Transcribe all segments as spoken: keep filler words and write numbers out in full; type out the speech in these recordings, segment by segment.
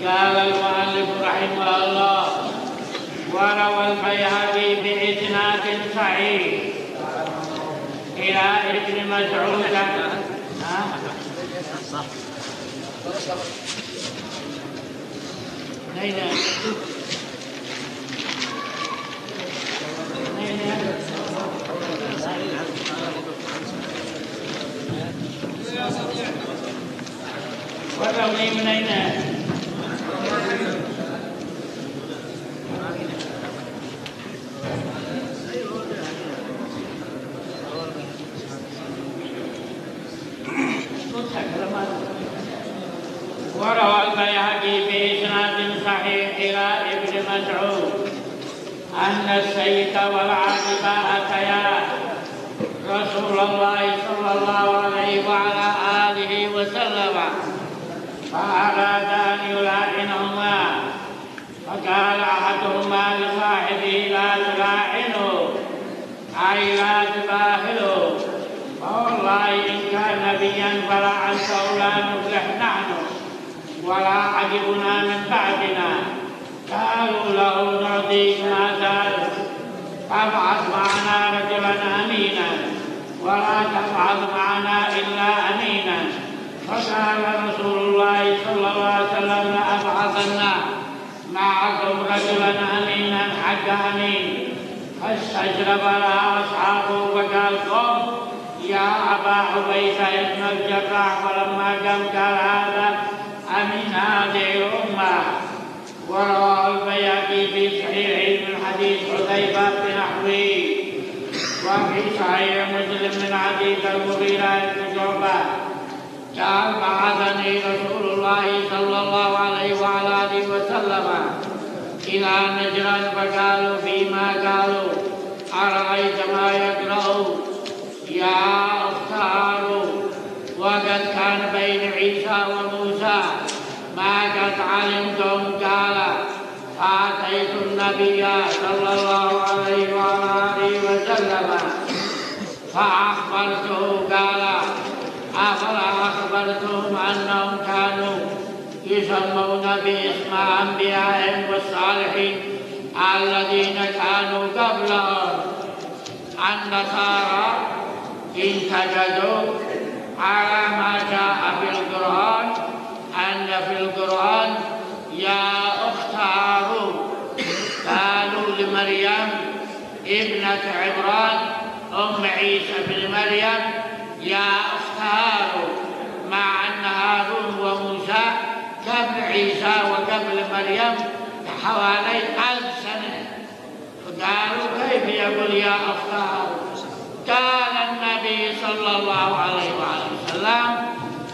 قال المؤلف رحمه الله: وروى البيهقي بإسناد صحيح إلى ابن مسعود. وروي من أين؟ وروى البيهقي بإسناد صحيح إلى ابن مسعود أن السيد والعاقبة أتيا رسول الله صلى الله عليه وعلى آله وسلم فأراد أن يلاعنهما، فقال أحدهما لصاحبه: لا تلاعنه، أي لا تباهله، فوالله إن كان نبيا فلا أنته لا نفلح نحن ولا عجبنا من بعدنا. قالوا له: نعطيك ما سألت، فابعث معنا رجلا أمينا ولا تبعث معنا إلا أمينا. فقال رسول الله صلى الله عليه وسلم: لأبعثن معكم رجلا أمينا حق أمين. فاستجرب لها أصحابه فقال: قم يا أبا عبيدة بن الجراح. فلما قام قال: هذا أمين هذه الأمة. وروى البيهقي في صحيحه من حديث حذيفة بنحوه، وفي صحيح مسلم من حديث المغيرة بن شعبة قال: بعثني رسول الله صلى الله عليه وعلى آله وسلم إلى نجران فقالوا فيما قالوا: أرأيت ما يقرأ يا أخت هارون؟ وقد كان بين عيسى وموسى ما قد علمتم. قال: فأتيت النبي صلى الله عليه وعلى آله وسلم فأخبرته. قال: أفلا أخبرتهم أنهم كانوا يسمون باسم أنبيائهم والصالحين الذين كانوا قبلهم؟ النصارى انتجدوا على ما جاء في القرآن أن في القرآن يا أخت هارون. قالوا لمريم ابنة عمران أم عيسى بن مريم: يا أخت هارون، مع أن هارون وموسى قبل عيسى وقبل مريم حوالي ألف سنة. فقالوا: كيف يقول يا أخت هارون؟ قال النبي صلى الله عليه وسلم: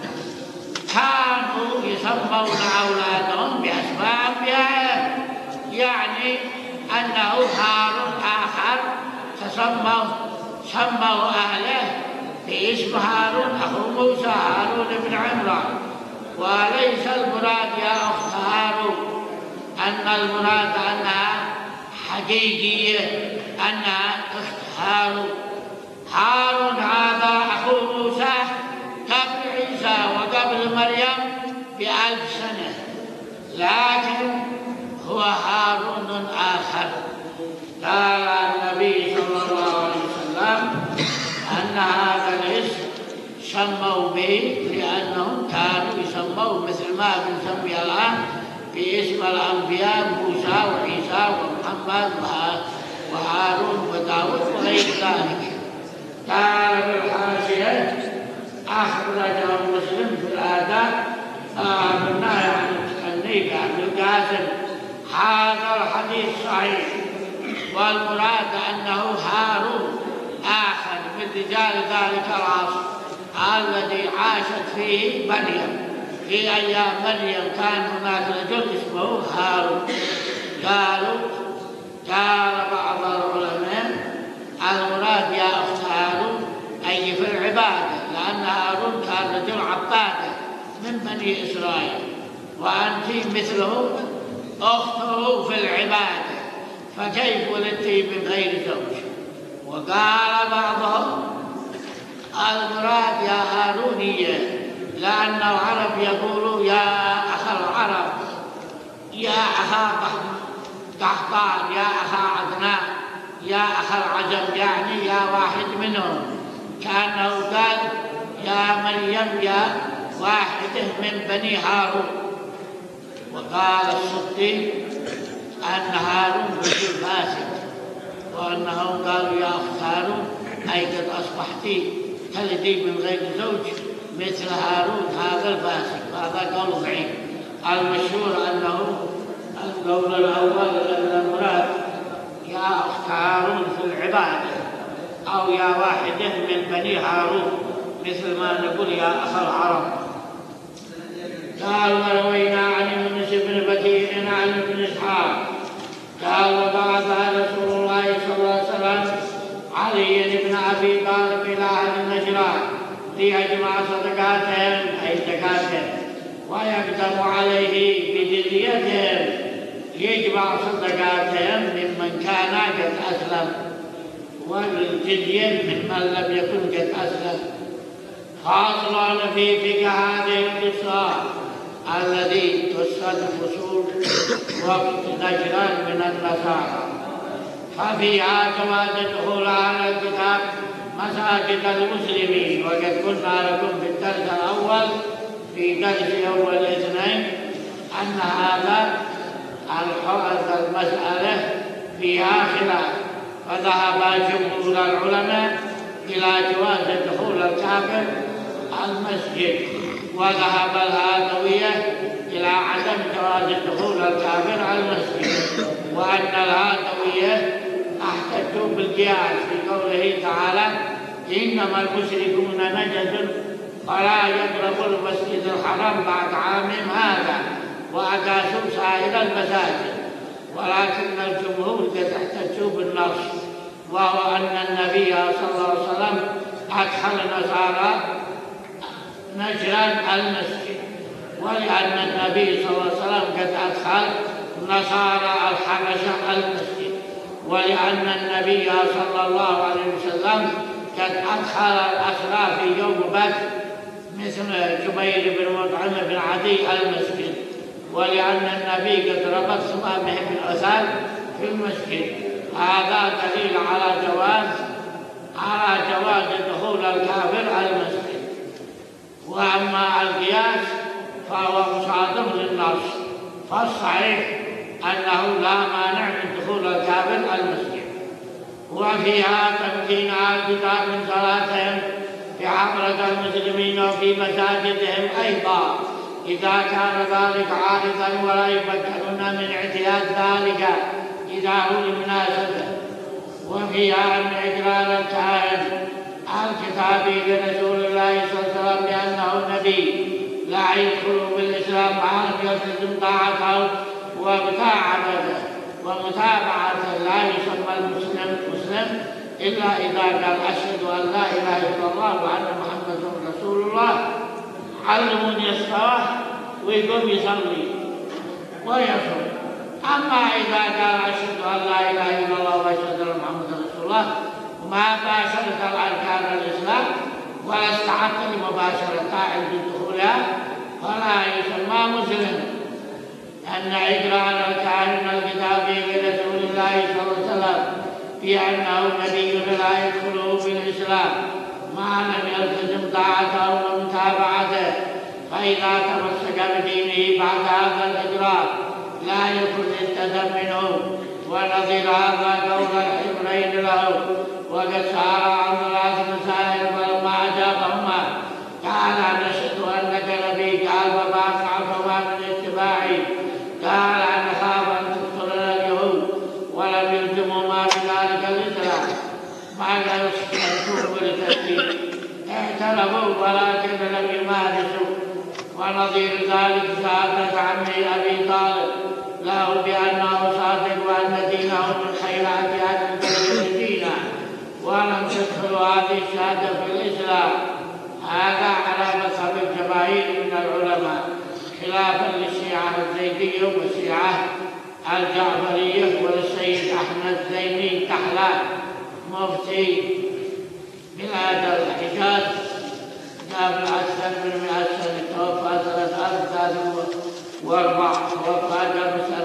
كانوا يسمون أولادهم بأسماء أنبيائهم، يعني أنه هارون آخر فسموا سموا أهله باسم هارون أخو موسى هارون بن عمران. وليس المراد يا أخت هارون أن المراد أنها حقيقية أنها أخت هارون. هارون هذا أخو موسى قبل عيسى وقبل مريم بألف سنة، لكن هو هارون آخر. قال النبي صلى الله عليه وسلم أن هذا الاسم سموا به لأنهم كانوا يسموا مثل ما بنسمي الآن باسم الأنبياء موسى وعيسى ومحمد وهارون وداود وغير ذلك. قال في الحاشية: أخرجه مسلم في الآداب بالنهي عن التأنيب عبد القاسم. هذا الحديث صحيح، والمراد أنه هارون آخر من رجال ذلك العصر الذي عاشت فيه مريم. في أيام مريم كان هناك رجل اسمه هارون. قالوا قال بعض العلماء: المراد يا أخت هارون أي في العبادة، لأن هارون كان رجل عبادة من بني إسرائيل، وأنت مثله أخته في العبادة، فكيف ولدت من غير زوج؟ وقال بعضهم: المراد يا هارونية، لأن العرب يقولوا يا أخ العرب، يا أخا قحطان، يا أخا عدنان، يا أخا العجم، يعني يا واحد منهم، كأنه قال يا مريم يا واحدة من بني هارون. وقال الصدي أن هارون رجل فاسد، وأنهم قالوا يا أخت هارون أي قد أصبحت تلدي من غير زوج مثل هارون هذا الفاسد. هذا قول ضعيف. المشهور أنه القول الأول أن المراد يا أخت هارون في العبادة، أو يا واحدة من بني هارون، مثل ما نقول يا أخ العرب. قال وروينا عن يونس بن بكير عن ابن إسحاق قال وبعث رسول الله صلى الله عليه وسلم علي بن أبي طالب إلى أهل نجران ليجمع صدقاتهم أي زكاتهم ويقدم عليه بجزيتهم، يجمع صدقاتهم ممن كان قد أسلم والجزية ممن لم يكن قد أسلم. فاصل في فقه هذه القصة الذي تسرد فصول وقت نجران من النصارى، ففيها جواز الدخول على الكتاب مساجد المسلمين. وقد قلنا لكم في الدرس الأول في درس يوم الاثنين أن هذا المسألة فيها خلاف، فذهب جمهور العلماء إلى جواز دخول الكافر المسجد، وذهب الهادوية إلى عدم جواز دخول الكافر المسجد، وأن الهادوية احتجوا بالقياس في قوله تعالى إنما المشركون نجس فلا يقربوا المسجد الحرام بعد عامهم هذا، وأقاسوا سائر المساجد. ولكن الجمهور قد احتجوا بالنص، وهو أن النبي صلى الله عليه وسلم أدخل نصارى نجران المسجد، ولأن النبي صلى الله عليه وسلم قد أدخل نصارى الحبشة المسجد، ولأن النبي صلى الله عليه وسلم قد أدخل الأسرى في يوم بدر مثل جبير بن مطعم بن عدي المسجد، ولأن النبي قد ربط صمامه بالأثار في المسجد. هذا دليل على جواز على جواز دخول الكافر المسجد. وأما القياس فهو مصادم للنص، فالصحيح أنه لا مانع من دخول الكافر المسجد. وفيها تمكين أهل الكتاب من صلاتهم في حضرة المسلمين وفي مساجدهم أيضا إذا كان ذلك عارضا، ولا يمكنون من اعتياد ذلك إذا هو لمناسبة. وفيها أن إقرار الكاهن الكتابي لرسول الله صلى الله عليه وسلم بأنه نبي لا يدخل بالإسلام مع أن يلتزم طاعته ومتابعته ومتابعته لا يسمى المسلم مسلم إلا إذا قال أشهد أن لا إله إلا الله وأن محمدا رسول الله. علموني الصلاة ويقوم يصلي ويصوم. أما إذا قال أشهد أن لا إله إلا الله وأشهد أن محمدا رسول الله ما باشرت الأركان الإسلام ولا استحق لمباشرتها عند دخولها فلا يسمى مسلم. أن إقرار الكاهن الكتابي لرسول الله صلى الله عليه وسلم بأنه نبي لا يدخله في الإسلام ما لم يلتزم طاعته ومتابعته، فإذا تمسك بدينه بعد هذا الإقرار لا يكن التزم منه. ونظير هذا قول الحبرين له وقد سار عن ثلاث مسائل فلما أجابهما قال نشهد أنك نبي، قال وما فعلتما من اتباعي، قال أنا خاف أن تدخلنا اليهود ولم يلزموا ما بذلك الإسلام ما قالوا استنتوا بالتسليم اعترفوا ولكن لم يمارسوا. ونظير ذلك شهادة عمي أبي طالب له بأنه صادق وأن دينه من خيرات أهل البيت دينا، ولم تدخل هذه الشهادة في الإسلام. هذا على مذهب الجماهير من العلماء خلافا للشيعة الزيدية والشيعة الجعفرية وللسيد أحمد زيني كحلان مفتي بلاد الحجاز قبل أكثر من مئة سنة، توفى سنة ألف وثلاثمائة وأربعة، توفى قبل سنة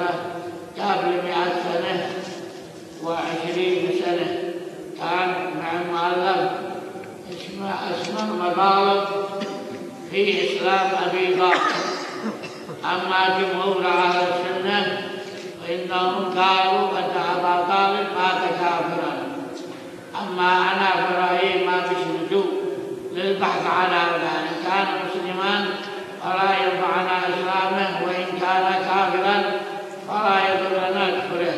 أسمى مطالب في إسلام أبي بكر. أما جمهور أهل السنة فإنهم قالوا أن أبا طالب مات كافرا. أما أنا فرأيي ما فيش لزوم للبحث عن هذا، إن كان مسلما فلا ينفعنا إسلامه، وإن كان كافرا فلا يضرنا كفره.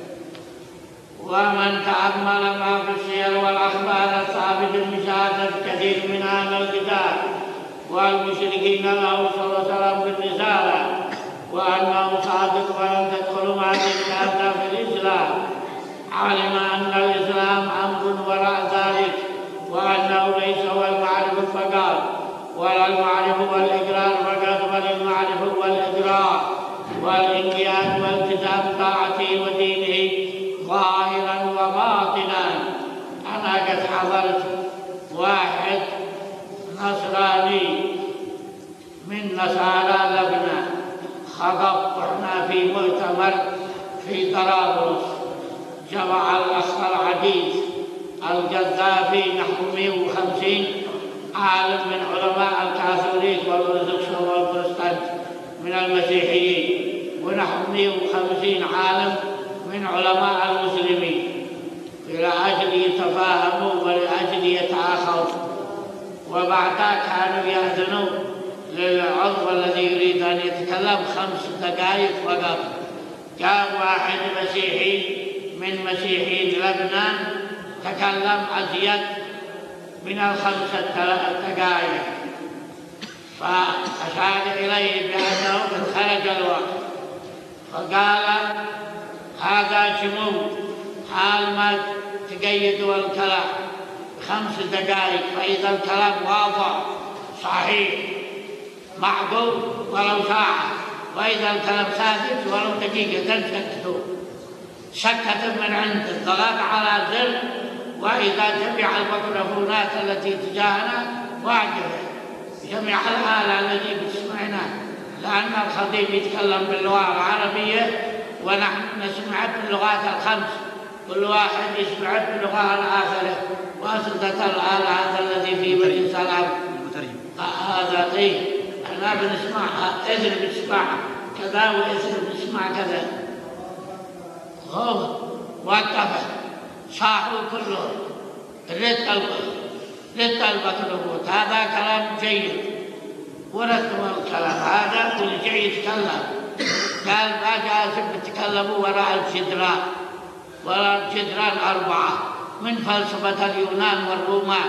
ومن تأمل ما في السير والأخبار الثابتة بشهادة كثير من أهل الكتاب والمشركين له صلى الله عليه وسلم بالرسالة وأنه صادق ولم تدخل مع الشهادة في الإسلام، علم أن الإسلام أمر وراء ذلك، وأنه ليس هو المعرفة فقط ولا المعرفة والإقرار فقط، بل المعرفة والإقرار والانقياد والتزام طاعته ودينه ظاهرا وباطنا. أنا قد حضرت واحد نصراني من نصارى لبنان خطب وإحنا في مؤتمر في طرابلس، جمع الأخ العزيز القذافي نحو مئة وخمسين عالم من علماء الكاثوليك والأرثوذكس والبروتستانت من المسيحيين، ونحو مئة وخمسين عالم من علماء المسلمين، لأجل يتفاهموا ولأجل يتآخوا. وبعدها كانوا يأذنوا للعضو الذي يريد أن يتكلم خمس دقائق فقط. جاء واحد مسيحي من مسيحيين لبنان تكلم أزيد من الخمسة دقائق، فأشار إليه بأنه قد خرج الوقت، فقال هذا جمود، حال ما تقيدوا الكلام خمس دقائق، فإذا الكلام واضح صحيح معقول ولو ساعة، وإذا الكلام ساكت ولو دقيقة سكتوا. سكت من عند الضغط على زر، وإذا جمع الميكروفونات التي تجاهنا واجبة، جميع الآلة التي بتسمعنا، لأن الخطيب يتكلم باللغة العربية ونحن نسمع باللغات الخمس، كل واحد يسمع باللغة الآخرة، وأسدة الآلة هذا الذي في مجلس الأمر هذا إيه أنا بنسمعها، إذن بنسمع كذا وإذن بنسمع كذا. هو واتفق صاحوا كلهم رد الميكروفون، هذا كلام جيد ورتبوا الكلام، هذا كل شيء يتكلم. قال ما جالس بتكلموا وراء الجدران، وراء الجدران أربعة من فلسفة اليونان والرومان.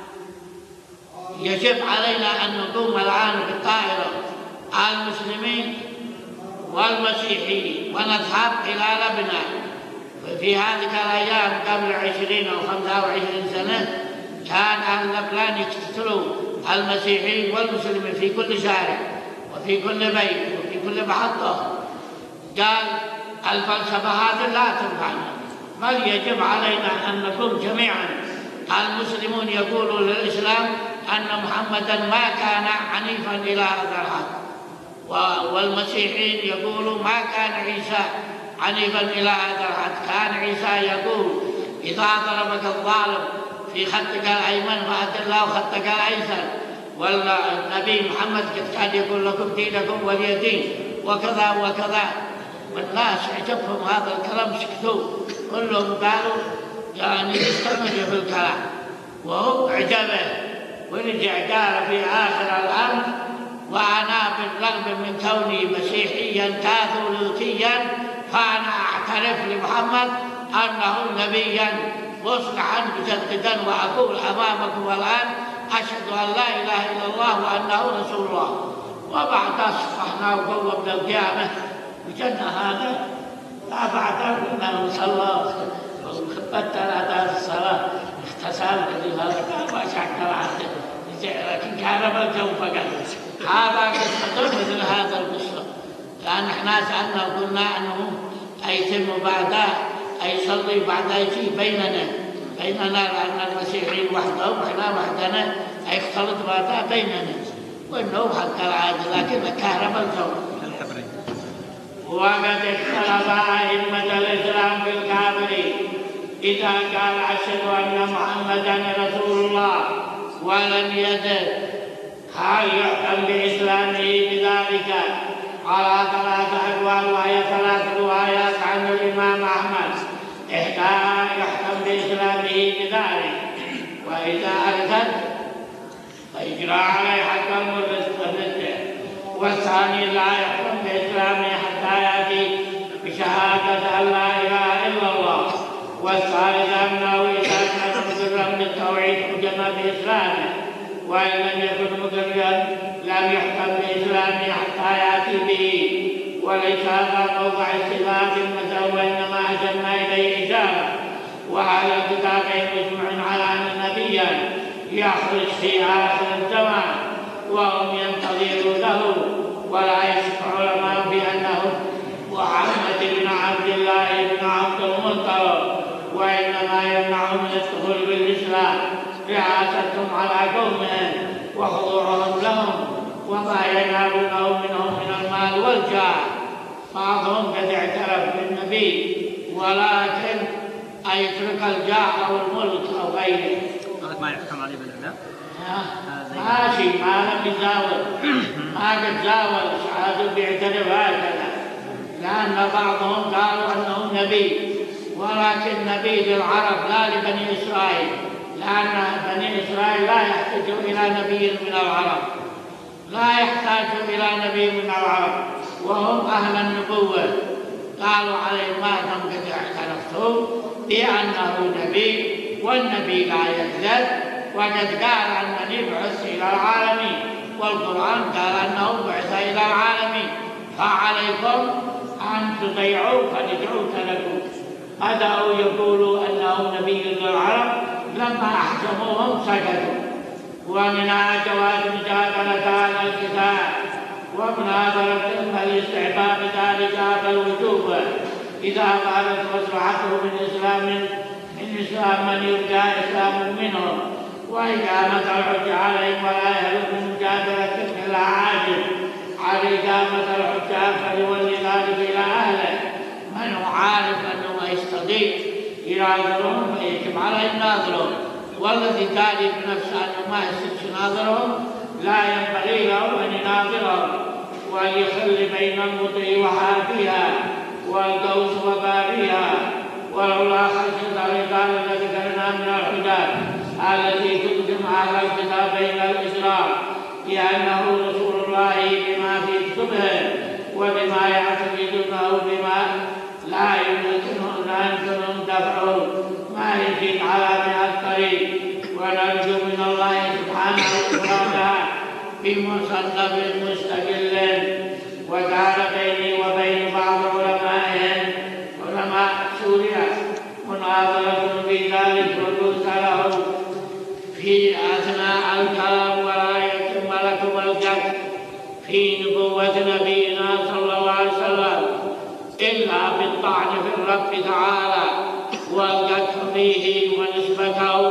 يجب علينا أن نقوم الآن بالطائرة على المسلمين والمسيحيين ونذهب إلى لبنان. في هذه الأيام قبل عشرين أو خمسة وعشرين سنة كان أهل لبنان يقتلوا المسيحيين والمسلمين في كل شارع وفي كل بيت وفي كل محطة. قال الفلسفة هذه لا تنفعنا، بل يجب علينا أن نقوم جميعا. المسلمون يقولوا للإسلام أن محمدا ما كان عنيفا إلى هذا الحد، والمسيحيين يقولوا ما كان عيسى عنيفا إلى هذا الحد. كان عيسى يقول إذا ضربك الظالم في خدك الأيمن فأد الله خدك الأيسر، والنبي محمد قد كان يقول لكم دينكم ولي دين وكذا وكذا. والناس عجبهم هذا الكلام، سكتوا كلهم قالوا يعني استمروا في الكلام، وهو عجبه. ورجع قال في آخر الأمر وأنا بالرغم من كوني مسيحيا كاثوليكيا فأنا أعترف لمحمد أنه نبيا مصلحا مجددا، وأقول أمامكم الآن أشهد أن لا إله إلا الله وأنه رسول الله. وبعد أصبحنا وقومنا القيامة وجدنا هذا، لا بعد أنه صلى وخبت هذا الصلاة اغتسل هذا قال وشعر العهد، لكن كان الجو فقط. هذا قصة مثل هذا القصة، لأن احنا سألنا وقلنا أنه أيتم بعدها أي يصلي بعدها يجي بيننا بيننا لأن المسيحيين وحدهم وإحنا وحدنا يختلط بعدها بيننا، وإنه حتى العادة لكن كهرب الجو. وقد اختلف أئمة الإسلام في الكافر إذا قال أشهد أن محمدا رسول الله ولم يزل. هل يحكم بإسلامه بذلك؟ على ثلاث أقوال، وهي ثلاث روايات عن الإمام أحمد. إحداها يحكم بإسلامه بذلك، وإذا أرتد فيجرى عليه حكم الرده. والثاني لا يحكم بإسلامه حتى يأتي بشهادة أن لا إله إلا الله. والثالث أنه إذا كان مقرا بالتوحيد حكم بإسلامه، وإن لم يكن مقرا لم يحكم بإسلامه حتى يأتي به. وليس هذا موضع اختلاف مثلا، وإنما أشرنا إليه إشارة. وهذا الكتابين مجمع على أن نبيا يخرج في آخر الزمان وهم ينتظرونه، ولا يشك علماء بأنه محمد بن عبد الله بن عبد المطلب، وإنما يمنعهم من الدخول بالإسلام رعاستهم على قومهم وخضوعهم لهم وما ينالونه منهم من المال والجاه. بعضهم قد اعترف بالنبي ولكن يترك الجاه أو الملك أو غيره. ما يحكم عليه بالإعلام؟ ماشي، ما لم يزاول، ما قد زاول شهادة بيعترف هكذا، لأن بعضهم قالوا أنه نبي، ولكن نبي للعرب لا لبني إسرائيل، لأن بني إسرائيل لا يحتاج إلى نبي من العرب، لا يحتاج إلى نبي من العرب، وهم أهل النبوة. قالوا عليه ما دام قد اعترفتم بأنه نبي، والنبي لا يكذب، وقد قال أنني بعث إلى العالمين، والقرآن قال أنه بعث إلى العالمين، فعليكم أن تطيعوا فندعوك لكم. بدأوا يقولوا أنه نبي للعرب، لما أحكموهم سكتوا. ومنها جواز مجادلة على الكتاب ومناظرة فالاستحباب ذلك بالوجوب إذا قالت مصلحته من إسلام من إسلام من يرجى إسلام منهم، وإقامة الحج عليهم، ولا يهلك من مجادلة إلا عاجز على إقامة الحج فليولي ذلك إلى أهله. من هو عارف أنه ما يستطيع يناظرهم فيجب عليه يناظرهم، والذي تالي بنفسه أنه ما يستطيع يناظرهم لا ينبغي له أن يناظرهم، وليخلي بين المطيع وحافيها والقوس وبابها. ولولا خشية الرجال الذي ذكرنا من الحجاب التي تقدم على الكتابين الإسلام لأنه رسول الله بما في كتبه وبما يعتقدونه بما لا يمكنهم لا يمكنهم دفعه ما يزيد على مئة طريق. ونرجو من الله سبحانه وتعالى بمصنف مستقل. وكان بيني وبين بعض علمائهم علماء سوريا مناظرة في ذلك، وقلت له في أثناء الكلام ولا يتم لكم الجد في نبوة نبينا صلى الله عليه وسلم إلا بالطعن في الرب تعالى والقدح فيه ونسبته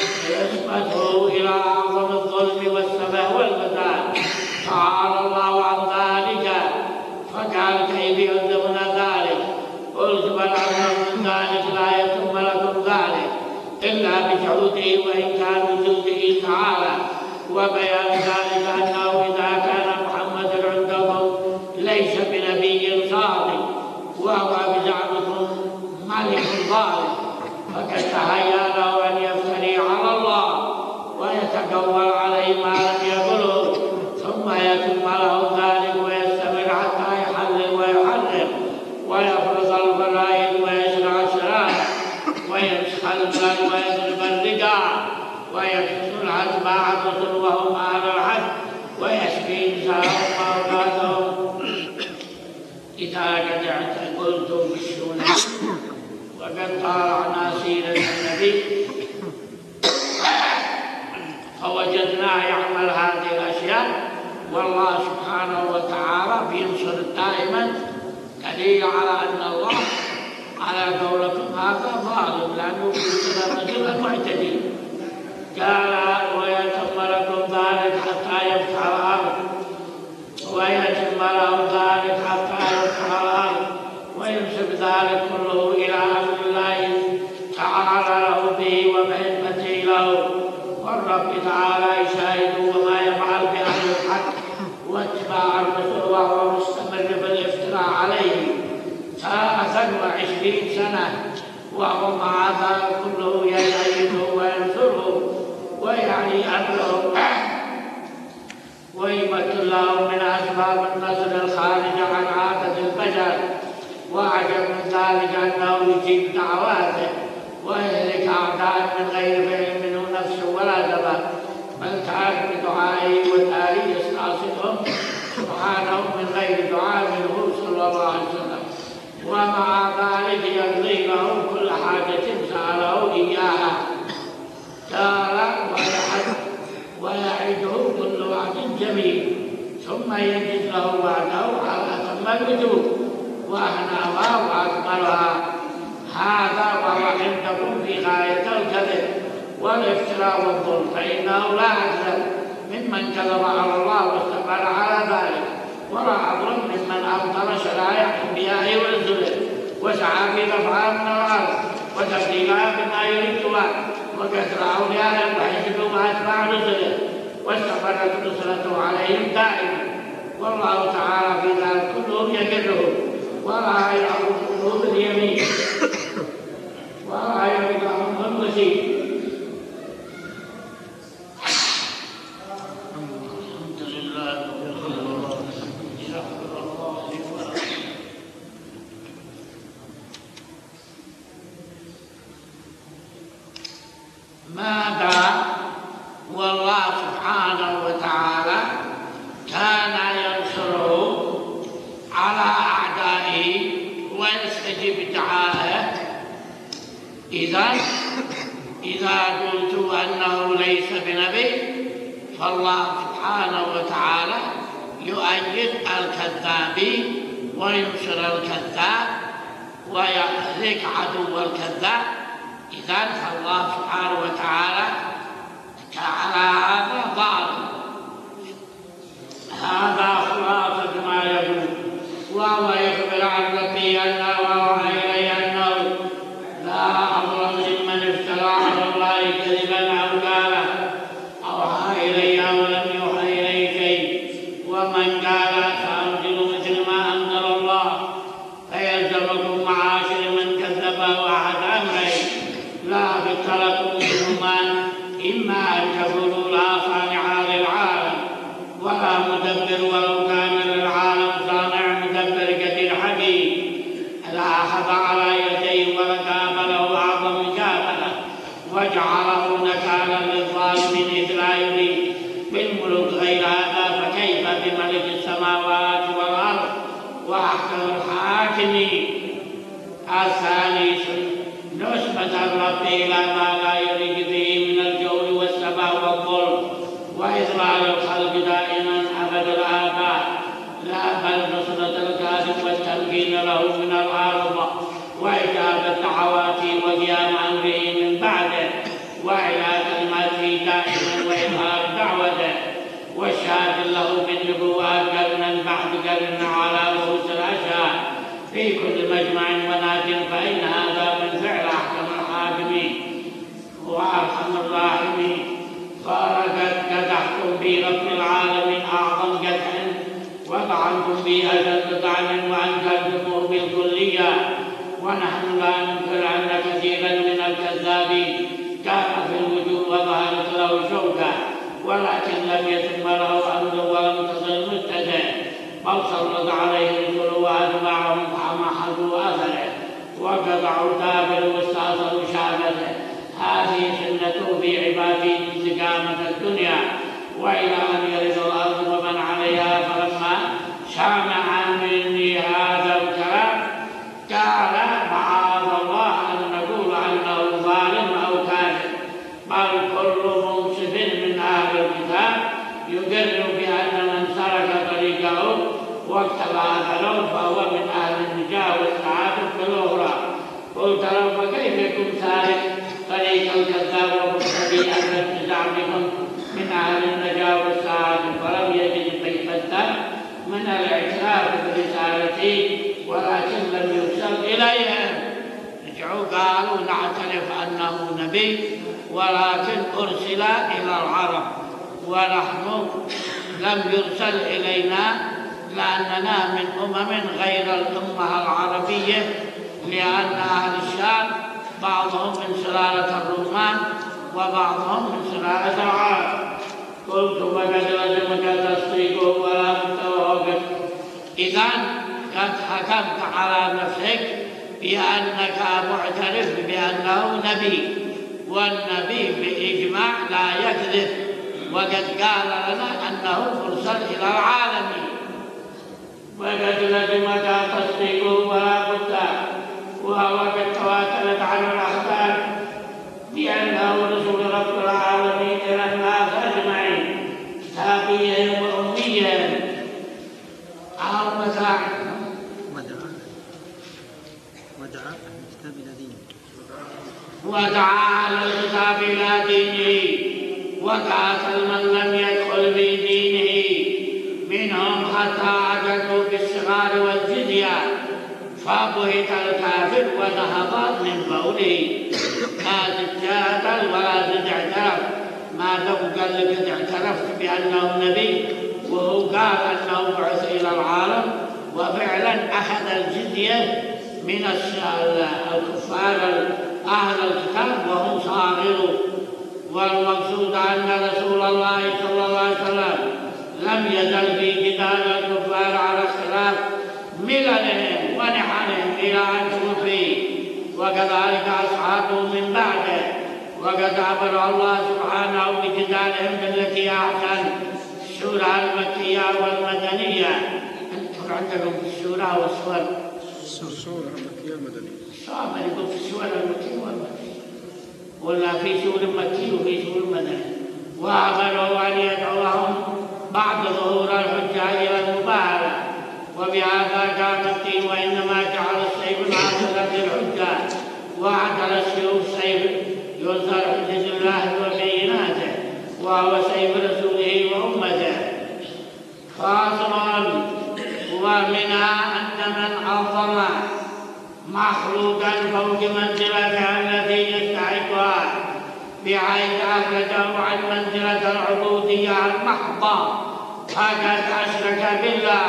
نسبته إلى أعظم الظلم والسفه والفساد. تعالى الله عن ذلك، فقال كيف يلزمنا ذلك؟ قلت بل أمر من ذلك لا يتم لكم ذلك إلا بشهوده وإن كان وجوده تعالى، وبيان ذلك أنه إذا كان محمد عندكم ليس بنبي صادق وهو بزعمكم ملك ظالم، فقد تهيأ له أن يفتري على الله ويتكول عليه ما لم يقله، ثم يتم له ذلك ويستمر حتى يحلل ويحرم ويفرض الفرائض ويشرع الشرائع ويمسح المال ويضرب الرقاع ويقتل الأتباع الرسل وهم أهل الحج ويشفي نساءهم وأولادهم إذا قد قلتم بالسنة. وقد طالعنا سيرة النبي فوجدناه يعمل هذه الأشياء، والله سبحانه وتعالى بينصر دائما دليل على أن الله على قولكم هذا ظالم، لأنه يرسل رجلا معتدي. قال ويتم لكم ذلك حتى يفتح الأرض، ويتم له ذلك حتى يفتح الأرض، وينسب ذلك كله إلى أمر الله تعالى له به ومحبته له. والرب تعالى عشرين سنة، وهو مع ذلك كله يؤيده وينصره ويعني أمره ويمثل لهم من أسباب النصر الخارجة عن عادة البشر. وأعجب من ذلك أنه يجيب دعواته ويهلك أعداء من غير فعل منه نفس ولا سبب، بل تعالى بدعائه وتاريخ قاصدهم سبحانه من غير دعاء منه صلى الله عليه وسلم. ومع ذلك يقضي له كل حاجة سأله إياها تارة ويحد ويعده كل وعد جميل، ثم يجد له وعده على أتم الوجوه وأهناها وأكملها. هذا وهو عندكم في غاية الكذب والافتراء والظلم، فإنه لا أكذب ممن كذب على الله واستمر على ذلك، ولا أظلم ممن أبطل شرائع أنبيائه ورسله وسعى في رفعها من الأرض وتبديلها بما يريدها وكثر أوليائه وحزبه وأتباع رسله، واستمرت نصرته عليهم دائما. والله تعالى في ذلك كله يجره ولا يأخذه باليمين ولا يرضعهم المسيح. ماذا والله سبحانه وتعالى كان ينصره على أعدائه ويستجيب دعائه. إذا إذا قلت أنه ليس بنبي فالله سبحانه وتعالى يؤيد الكذابين وينصر الكذاب ويهلك عدو الكذاب. إذا فالله سبحانه وتعالى على هذا ظالم. هذا خلاصة ما يقول، وهو يخبر عن ربه أنه ووحى إليه أنه لا أظلم ممن افترى على الله كذبا أو قال أوحى إلي ولم يوحى إليه شيء، ومن قال سأنزل مثل ما أنزل الله فيلزمكم معاشر من كذبه أحد أمرين: لا بد لكم منهما، إما أن تقولوا لا صانع للعالم ولا مدبر ولو كان للعالم صانع مدبر قدير حكيم، لأخذ على يديه ولكاب له أعظم جابله وجعله نكالا للظالمين إذ لا يريد بالملوك غير هذا، فكيف بملك السماوات والأرض وأحكم الحاكمين. الثاني نسبة الرب إلى ما لا يريد به من الجور والسبع والظلم وإضلال الخلق دائما أبد الآباء، لا بل نصرة الكاذب والتمكين له من الأرض وإجابة دعواته وقيام أمره من بعده وإعلان كلماته دائما وإظهار دعوته والشهادة له بالنبوات قرنا بعد قرن على رؤوس الأشهاد في كل مجمع وناد، فإن هذا من فعل أحكم الحاكمين وأرحم الراحمين. قال قد قدحتم في رب العالمين أعظم قدح وطعنتم به أشد طعن وأنكرتموه بالكلية، ونحن لا ننكر أن كثيرا من الكذابين كان في الوجود وظهرت له شوكة ولكن لم يتم له أمر ولم تصل متدع، بل سلط عليه الرسل وأتباعهم فمحضوا أثره وقطعوا دابر واستأصلوا شعبته. هذه سنته في عباده استقامة الدنيا وإلى أن يرث الأرض ومن عليها. فلما سمع مني هذا الكلام قال معاذ الله أن نقول أنه ظالم أو كاذب، بل كل منصف من أهل الكتاب يقر بأن من سلك طريقه واقتضى أثره فهو من أهل النجاة والسعادة في الأخرى. قلت له فكيف يكون سالك طريق الكذاب ومرتدي أهل زعمكم من أهل النجاة والسعادة؟ فلم يجد فيفة من الاعتراف برسالته ولكن لم يرسل إليهم. رجعوا قالوا نعترف أنه نبي ولكن أرسل إلى العرب ونحن لم يرسل إلينا لأننا من أمم غير الأمة العربية لأن أهل الشام بعضهم من سلالة الرومان وبعضهم من سلالة العرب. قلت وقد لزمك تصديقه ولا تتوقف. إذن قد حكمت على نفسك بأنك معترف بأنه نبي، والنبي بإجماع لا يكذب، وقد قال لنا أنه مرسل إلى العالمين. وقد لزمك تصديقه ولا بد، وهو قد تواترت عنه الأخبار بأنه رسول رب العالمين إلى الناس أجمعين، كتابيا وأميا. عامة ودعا أهل الكتاب إلى دينه ودعا أهل الكتاب إلى دينه وقاتل من لم يدخل في دينه منهم حتى عجزوا بالصغار والجزية، فبهت الكافر وذهب من قوله. ما تجادل ولا تدعترف، ما تقول لك اعترفت بأنه نبي وهو قال أنه بعث إلى العالم، وفعلا أخذ الجزية من الكفار أهل الكتاب وهم صاغرون. والمقصود أن رسول الله صلى الله عليه وسلم لم يزل في جدال الكفار على اختلاف مللهم ونحلهم إلى أن توفي، وكذلك أصحابه من بعده. وقد عبر الله سبحانه بجدالهم بالتي أحسن، السورة المكية والمدنية. أنتم عندكم في السورة والسور؟ السورة المكية والمدنية. صعب يقول في السورة المكية والمدنية، ولا في سورة مكية وفي سورة مدنية. وأمروا أن يدعوهم بعد ظهور الحجة إلى المباهرة، وبهذا كان الدين، وإنما جعل السيف العاصرة للحجة، وعدل السيوف سيف ينصر حجة الله وبيناته، وهو سيف رسوله وأمته. خاصة ومنها أن من عظم مخلوقا فوق منزلته التي يستحقها بحيث أخرجه عن منزلة العبودية المحضة فقد أشرك بالله.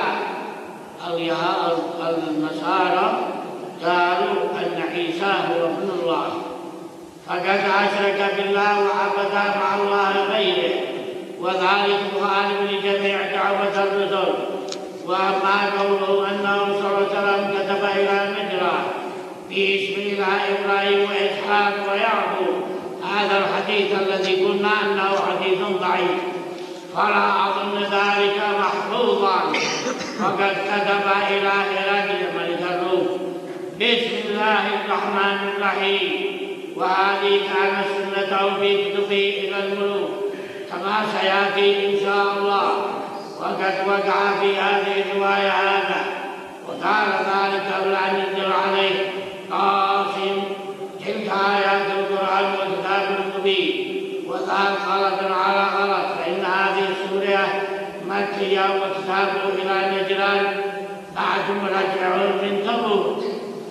النصارى قالوا أن عيسى هو ابن الله، فقد أشرك بالله وعبد مع الله غيره، وذلك مخالف لجميع دعوة الرسل. وأما قوله أنه صلى الله عليه وسلم كتب إلى نجران باسم إله إبراهيم وإسحاق ويعقوب، هذا الحديث الذي قلنا أنه حديث ضعيف، فلا أظن ذلك محفوظا. وقد كتب إلى هرقل ملك الروم بسم الله الرحمن الرحيم، وهذه كانت سنته في كتبه إلى الملوك كما سيأتي إن شاء الله. وقد وقع في هذه الرواية هذا، وقال ذلك قبل أن ينزل عليه قاسم تلك آيات القرآن وكتاب مبين، وذهب غلط على غلط، فإن هذه السورة مكية وكتابه إلى نجران بعد مرجع من تبوك،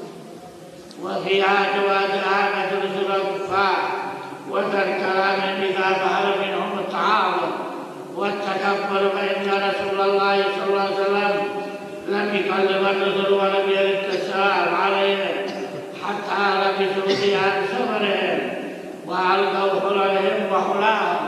وفيها جواز إعانة رسل الكفار وترك كلام إذا ظهر منهم التعاظم والتكبر، فإن رسول الله صلى الله عليه وسلم لم يكلم الرسل ولم يرد السلام عليهم حتى لبثوا ثياب سفرهم وألقوا حللهم وحلاهم.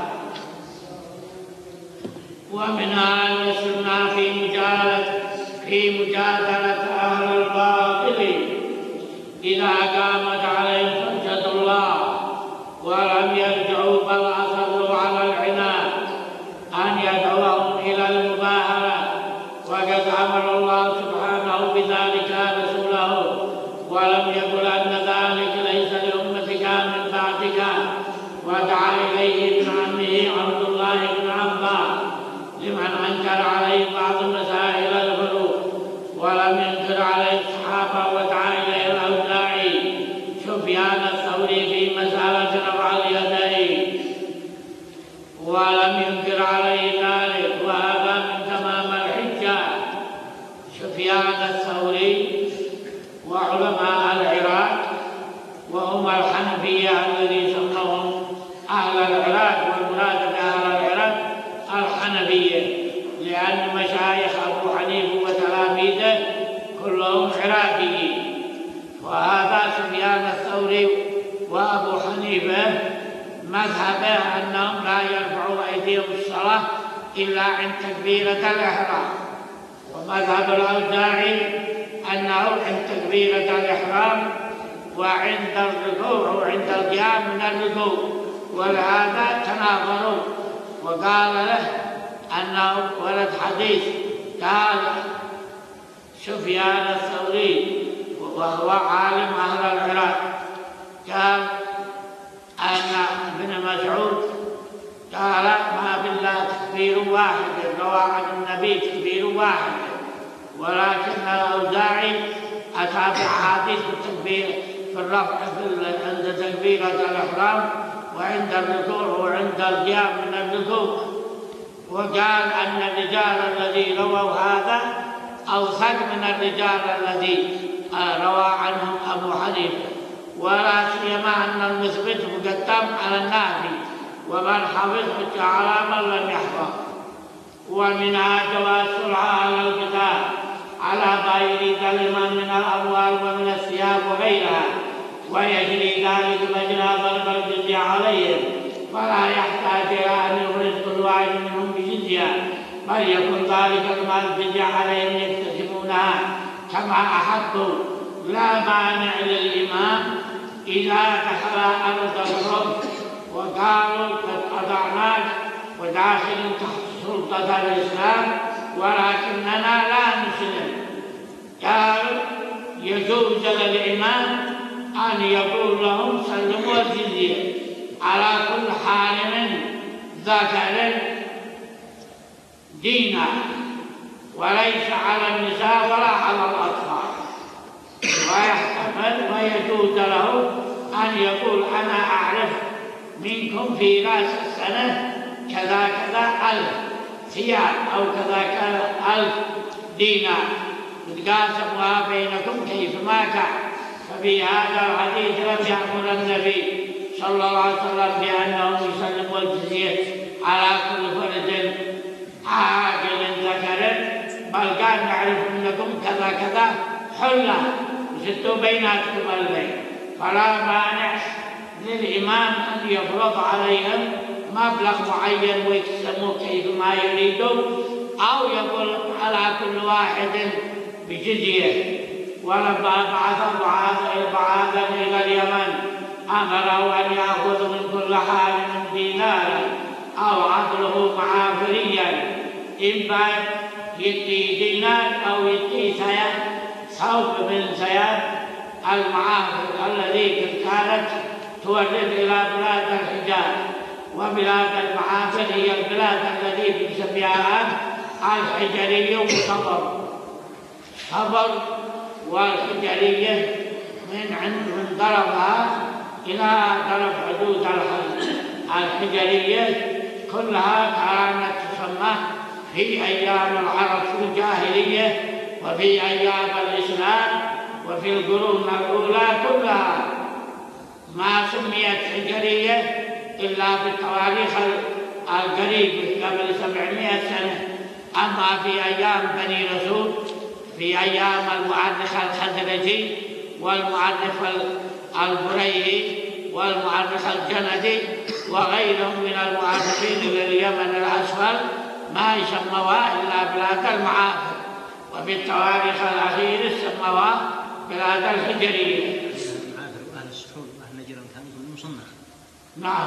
ومنها أن السنة في مجادلة في مجادلة أهل الباطل إذا قامت عليهم حجة الله ولم يرجعوا بل أصروا على العناد أن يدعوهم إلى المباهرة. وقد أمر الله سبحانه بذلك رسوله، ولم يقل أن ذلك ليس لأمتك من بعدك. ودعا إليه ابن عمه عبد الله بن عباس لمن أنكر عليه بعض مسائل الغلو ولم ينكر عليه الصحابة، ودعا إليه الأوزاعي سفيان الثوري في مسألة رفع اليدين ولم ينكر عليه ذلك، وهذا من تمام الحجة. سفيان الثوري وعلماء العراق وهم الحنفية الذي سموهم أهل العراق، والمراد بأهل العراق الحنفية، لأن مشايخ أبو حنيفة وتلاميذه كلهم عراقيين. حنيفة مذهبه أنهم لا يرفعوا أيديهم الصلاة إلا عند تكبيرة الإحرام، ومذهب الأوزاعي أنه عند تكبيرة الإحرام وعند الركوع وعند القيام من الركوع، ولهذا تناظروا وقال له أنه ولد حديث قال سفيان الثوري وهو عالم أهل العراق قال أن ابن مسعود قال ما بالله تكبير واحد روى عن النبي تكبير واحد، ولكن الأوزاعي أتى بأحاديث التكبير في الرفع عند تكبيرة الإحرام وعند الركوع وعند القيام من الركوع، وقال أن الرجال الذي رووا هذا أوثق من الرجال الذي روى عنهم أبو حنيفة، ولا سيما أن المثبت مقدم على النافي ومن حفظ على من لم يحفظ. ومنها جواز السرعة على القتال على ما يريد الإمام من الأموال ومن الثياب وغيرها، ويجري ذلك مجرى ضرب الجزية عليهم، فلا يحتاج إلى أن يخرج كل واحد منهم بجزية، بل يكون ذلك المال الجزية عليهم يكتسبونها كما أحبوا، لا مانع للإمام إذا دخل أرض الحرب وقالوا قد أضعناك وداخل تحت سلطة الإسلام ولكننا لا نسلم، قالوا يجوز للإمام أن يقول لهم سلموا الجزية على كل حارم ذكر دينا، وليس على النساء ولا على الأطفال، ويحتمل ويجوز له أن يقول أنا أعرف منكم في رأس السنة كذا كذا ألف ثياب أو كذا كذا ألف دينار تقاسمها بينكم كيفما كان. ففي هذا الحديث لم يأمر النبي صلى الله عليه وسلم بأنهم يسلموا الجزية على كل فرد عاقل ذكر، بل قال نعرف منكم كذا كذا حلة وستوا بيناتكم البيت، فلا مانع للإمام أن يفرض عليهم مبلغ معين ويقسموه كيفما يريدون، أو يقول على كل واحد بجزية. ولما بعث بعاثا إلى اليمن أمره أن يأخذ من كل حارم دينارا أو عدله معافريا، إما يدي دينار أو يدي ثوب من ثياب المعافر الذي كانت تورد إلى بلاد الحجاز، وبلاد المعافر هي البلاد التي بنسميها الحجرية وصبر صبر والحجرية من عند من ضربها إلى ضرب حدود الحجرية كلها كانت تسمى في أيام العرب في الجاهلية وفي أيام الإسلام وفي القرون الأولى كلها ما سميت حجرية إلا بالتواريخ القريبة قبل سبعمائة سنة. أما في أيام بني رسول في أيام المؤرخ الخزرجي والمؤرخ البريهي والمؤرخ الجندي وغيرهم من المؤرخين لليمن الأسفل ما يسموها إلا بلاد المعافر، وبالتواريخ الأخيرة سموها بلاد الحجرية. أهل السحول وأهل نجران كانوا يقولون مصنع. نعم.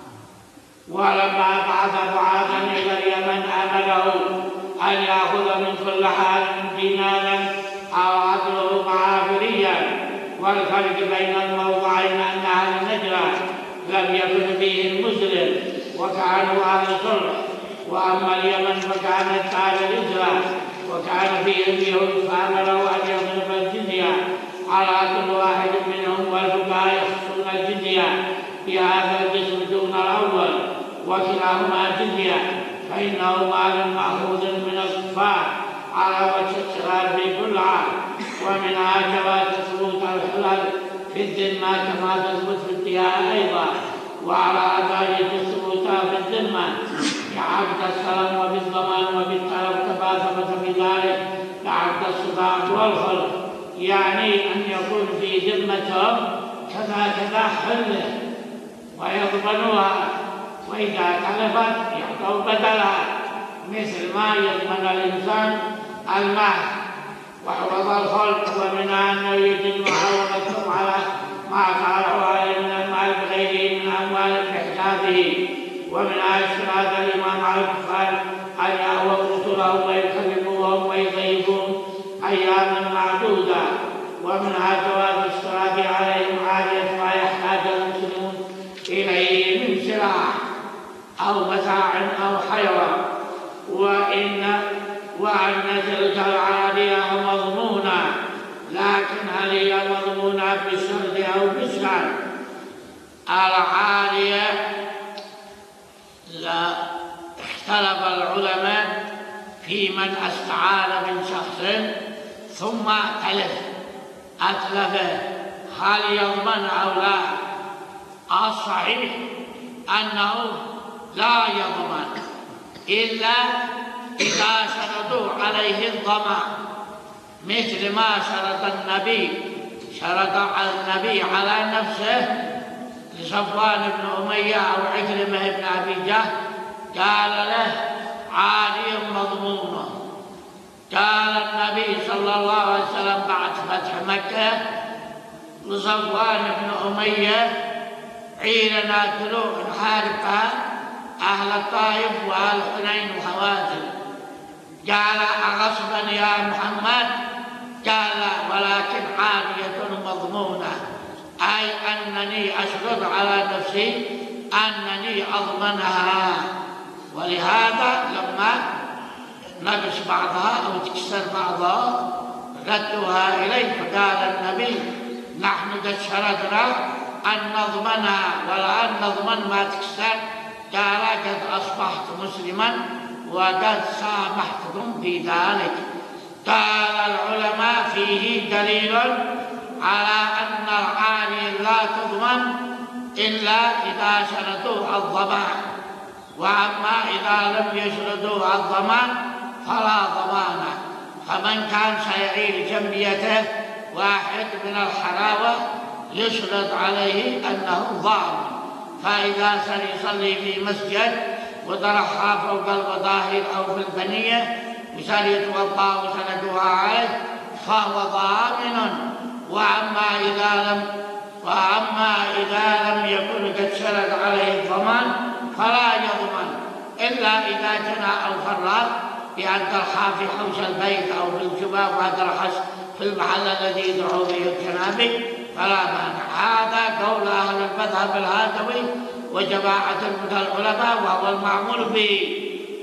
ولما بعث معاذا إلى اليمن أمره أن يأخذ من كل حارم دينارا أو عدله معافريا، والفرق بين الموضعين أن أهل نجران لم يكن فيهم مسلم وكانوا أهل صلح، وأما اليمن فكانت دار الإسلام وكان فيهم يهود، فأمروا أن يصرف الجزية على كل واحد منهم، والفقهاء يخصون الجزية في هذا القسم دون الأول، وكلاهما جزية، فإنه مال مأخوذ من الكفار على وجه الصغار في كل عام. ومنها جواز ثبوت الحلال في الذمة كما تثبت في الديار أيضا، وعلى أداء الثبوت في الذمة كعقد السلام وبالضمان وبالطلب كما ثبت في ذلك كعقد الصداق والخلق، يعني أن يكون في ذمتهم كذا كذا حله ويضمنوها، وإذا تلفت يعطوا بدلها، مثل ما يضمن الإنسان المال وعوض الخلق. ومنها أنه يجب محاولتهم على ما قاله عليه من المال بغيره من أموال بحسابه. ومنها اشتراط الإمام على الكفار أن يأووا رسله ويكذبوهم ويضيفون أياما معدودة. ومنها جواز الاشتراط عليهم عالية ما يحتاج المسلمون إليه من سلاح أو متاع أو حيوان، وإن وأن تلك العالية مضمونة، لكن هل هي مضمونة بالشرط أو بالشرط؟ العالية لا اختلف العلماء في من استعان من شخص ثم تلف أتلفه هل يضمن أو لا؟ الصحيح أنه لا يضمن إلا إذا شرطوا عليه الضمان، مثل ما شرط النبي شرط على النبي على نفسه لصفوان بن أمية أو عكرمة بن أبي جهل، قال له عالي مضمونه. قال النبي صلى الله عليه وسلم بعد فتح مكة لصفوان بن أمية عيرنا تروح نحاربها أهل الطائف وأهل حنين وحوازن، قال أغصبا يا محمد؟ قال ولكن عالية مضمونة، أي أنني أشرط على نفسي أنني أضمنها. ولهذا لما نقص بعضها أو تكسر بعضها ردوها إليه، فقال النبي نحن قد شرطنا أن نضمنها ولا أن نضمن ما تكسر. قال قد أصبحت مسلما وقد سامحتكم في ذلك. قال العلماء فيه دليل على أن العالي لا تضمن إلا إذا شرطوا الضمان، وأما إذا لم يشرطوا الضمان فلا ضمان. فمن كان سيعير جنبيته واحد من الحراوة يشرط عليه أنه ضامن، فإذا سيصلي في مسجد وطرحها فوق المظاهر أو في البنية وصار يتوضأ وسندوها عليه فهو ضامن. وأما إذا لم وأما إذا لم يكن قد شرط عليه الضمان فلا يضمن إلا إذا جنى أو فرط بأن ترحى في حوش البيت أو في الجباب وترحس في المحل الذي يدعو به الجنابي فلا مانع. هذا قول أهل المذهب الهادوي وجماعة من العلماء وهو المعمول به.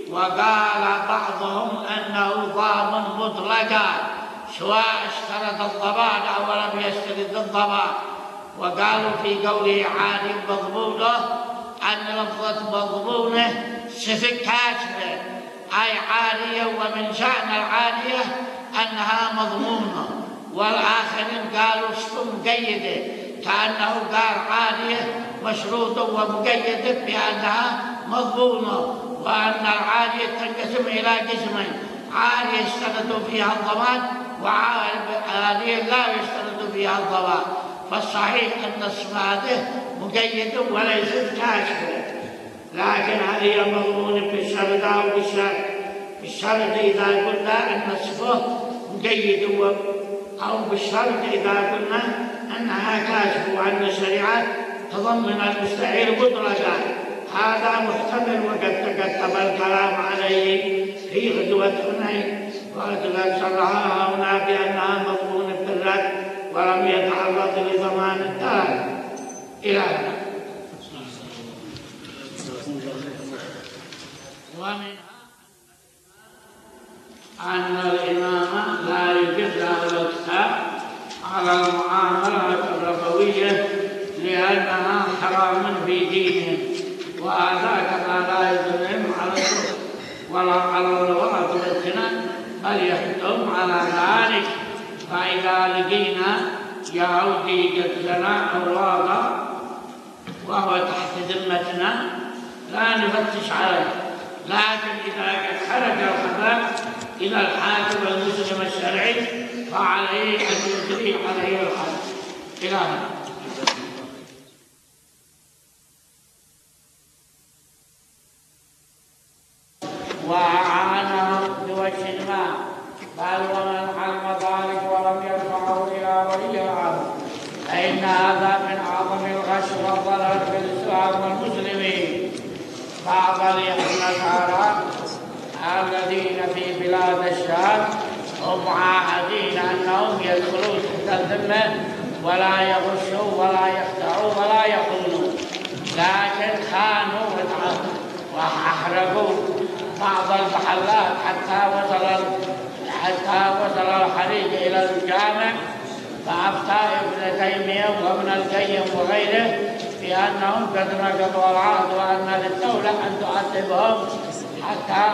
وقال بعضهم أنه ضامن مطلقا سواء اشترط الضمان أو لم يشترط الضمان. وقالوا في قوله عالي مضمونه أن لفظة مضمونه صفة كاشفة أي عالية، ومن شأن العالية أنها مضمونة. والآخرين قالوا صفة مقيدة كأنه قال عالية مشروطة ومقيدة بأنها مضمونة، وأن العالية تنقسم إلى قسمين: عالية يشترط فيها الضمان وعالية لا يشترط فيها الضمان. فالصحيح أن الصفة هذه مقيدة وليست كاشفة، لكن هذه مضمونة بالشرط أو بالشرط. بالشرط إذا قلنا أن الصفة مقيدة، أو بالشرط إذا قلنا أنها كاشفة وأن الشريعة تضمن المستعير مطلقا. هذا محتمل وقد تقدم الكلام عليه في غزوة حنين، وقد شرحها هنا بأنها مضمونة بالرد ولم يتعرض لضمان الدار. إلى هنا. ومنها أن الإمام لا يجوز أهل الكتاب على المعاملة الربوية لأنها حرام في دينهم، وهذا كما لا يجوزهم على الكفر ولا على الغلط والزنا، بل يحثهم على ذلك. فإذا لقينا يهودي قد زنى أو واضع وهو تحت ذمتنا لا نفتش عليه، لكن إذا قد خرج الخبر إلى الحاكم المسلم الشرعي فعليه أن يجري عليه الحد. إلى هنا. وأعانهم بوجه ما، بل ومن علم ذلك ولم يرفعه إلى ولي الأمر فإن هذا من أعظم الغش والضلال في الإسلام والمسلمين. بعض النصارى الذين في بلاد الشام هم معاهدين أنهم يدخلون تحت الذمة ولا يغشوا ولا يخدعوا ولا يخونوا، لكن خانوا وأحرقوا بعض المحلات حتى وصل حتى وصل الحريق إلى الجامع. فأفتى ابن تيمية وابن القيم وغيره بأنهم قد نقضوا العهد وأن للدولة أن تؤدبهم حتى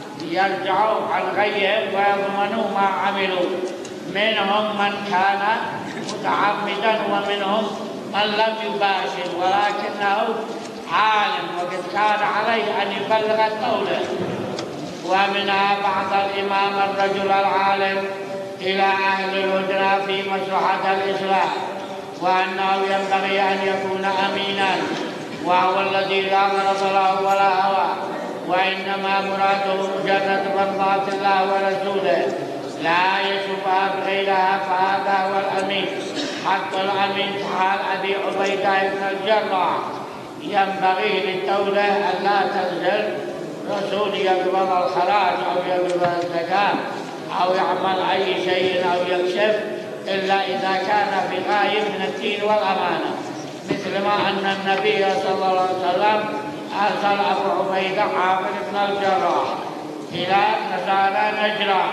يرجعوا عن غيهم ويضمنوا ما عملوا. منهم من كان متعمدا ومنهم من لم يباشر ولكنه عالم وقد كان عليه أن يبلغ الدولة. ومنها بعض الإمام الرجل العالم إلى أهل الهدنة في مصلحة الإصلاح، وأنه ينبغي أن يكون أمينا، وهو الذي لا غرض له ولا هوى، وإنما مراده مجرد مرضاة الله ورسوله لا يشبه بغيرها، فهذا هو الأمين. حق الأمين حال أبي عبيدة بن الجراح. ينبغي للدولة أن لا تنزل رسول يقبض الخراج أو يقبض الزكاة أو يعمل أي شيء أو يكشف إلا إذا كان بغاية من الدين والأمانة، مثل ما أن النبي صلى الله عليه وسلم أرسل أبو عبيدة عامر بن الجراح إلى نصارى نجران.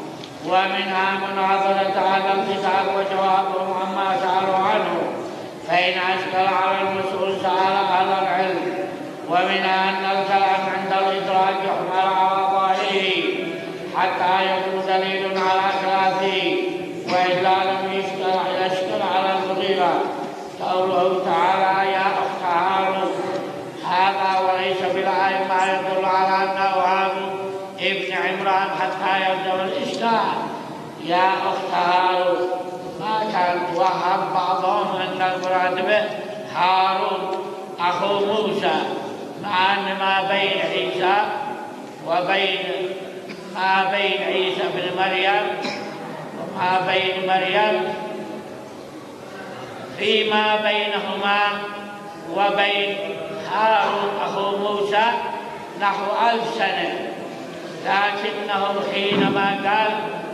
ومنها مناظرة أهل الكتاب وجوابهم عما سألوا عنه، فإن أشكل على المسؤول سأل أهل العلم. ومنها أن الكلام عند الإدراك يحمل على ظاهره حتى يكون دليل على خلافه، وإلا لم يشكل على المغيرة. قوله تعالى يا أخت هارون، هذا وليس بالآية ما يدل على أنه هارون ابن عمران حتى يبدأ الإشكال. يا أخت هارون ما كان توهم بعضهم أن المراد به هارون أخو موسى، مع أن ما بين عيسى وبين ما بين عيسى بن مريم وما بين مريم فيما بينهما وبين هارون أخو موسى نحو ألف سنة. لكنهم حينما قال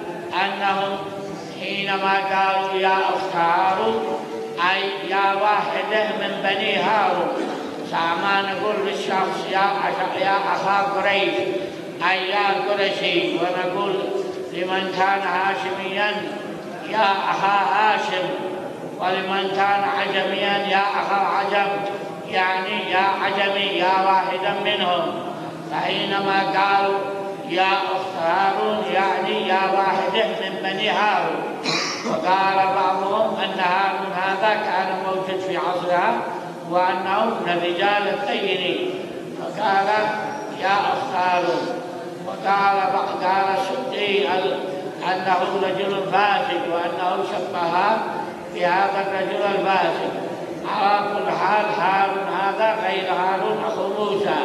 أنهم حينما قالوا يا أخت هارون أي يا واحدة من بني هارون، ساعة نقول للشخص يا يا أخا قريش أي يا قرشي، ونقول لمن كان هاشميا يا أخا هاشم، ولمن كان عجميا يا أخا عجم، يعني يا عجمي يا واحدا منهم. فحينما قالوا يا أخت هارون يعني يا واحدة من بني هارون. وقال بعضهم أن هارون هذا كان موجود في عصرها وأنه من الرجال الطيبين، فقال يا أخت هارون. وقال قال السدي أنه رجل فاسد وأنه شبهها بهذا الرجل الفاسد. على كل حال هارون هذا غير هارون أخو موسى،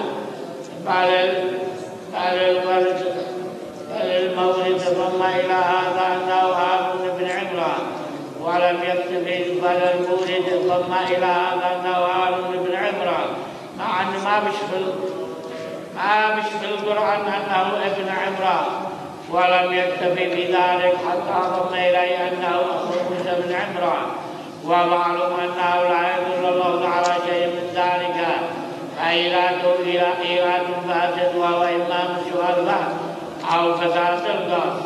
بل بل الورد بل المورد ثم إلى هذا أنه هارون بن عمران، ولم يكتب بل المورد ثم إلى هذا أنه هارون بن عمران، مع أن ما بش ما بش في القرآن أنه ابن عمران، ولم يكتفي بذلك حتى ضم إليه أنه أخو موسى بن عمران. ومعلوم أنه لا يدل الله على شيء من ذلك، فإيراده إلى إيراد فاسد وهو إمام سوء الفهم أو فساد القصد.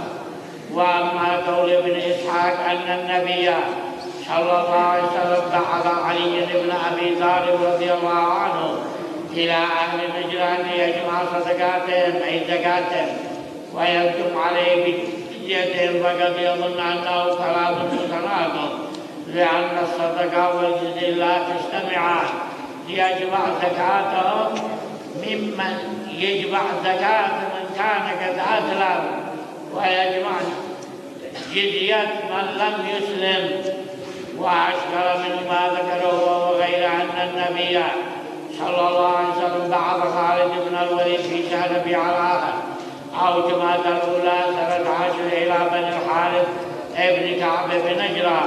وأما قول ابن إسحاق أن النبي صلى الله عليه وسلم بعث علي بن أبي طالب رضي الله عنه إلى أهل نجران ليجمع صدقاتهم أي زكاتهم ويكتب عليه بجزيتهم، فقد يظن أنه كلام متناقض، لأن الصدقة والجزية لا تجتمعان. ليجمع زكاتهم ممن يجمع زكاة من كان قد أسلم، ويجمع جزية من لم يسلم. وأشكر من ما ذكره وغير أن النبي صلى الله عليه وسلم بعث خالد بن الوليد في شهر ربيع الآخر أو جماد الأولى سنة عشر إلى بني الحارث ابن كعب بن نجران،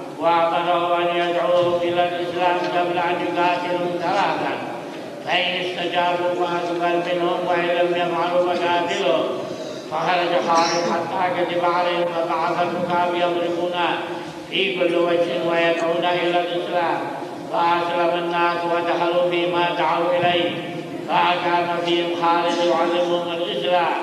وأمره أن يدعوهم إلى الإسلام قبل أن يقاتلهم ثلاثا، فإن استجابوا فأقبل منهم وإن لم يفعلوا فقاتلهم. فخرج خالد حتى كتب عليهم فبعث الركاب يضربون في كل وجه ويدعون إلى الإسلام، فأسلم الناس ودخلوا فيما دعوا إليه، فكان فيهم خالد يعلمهم الإسلام،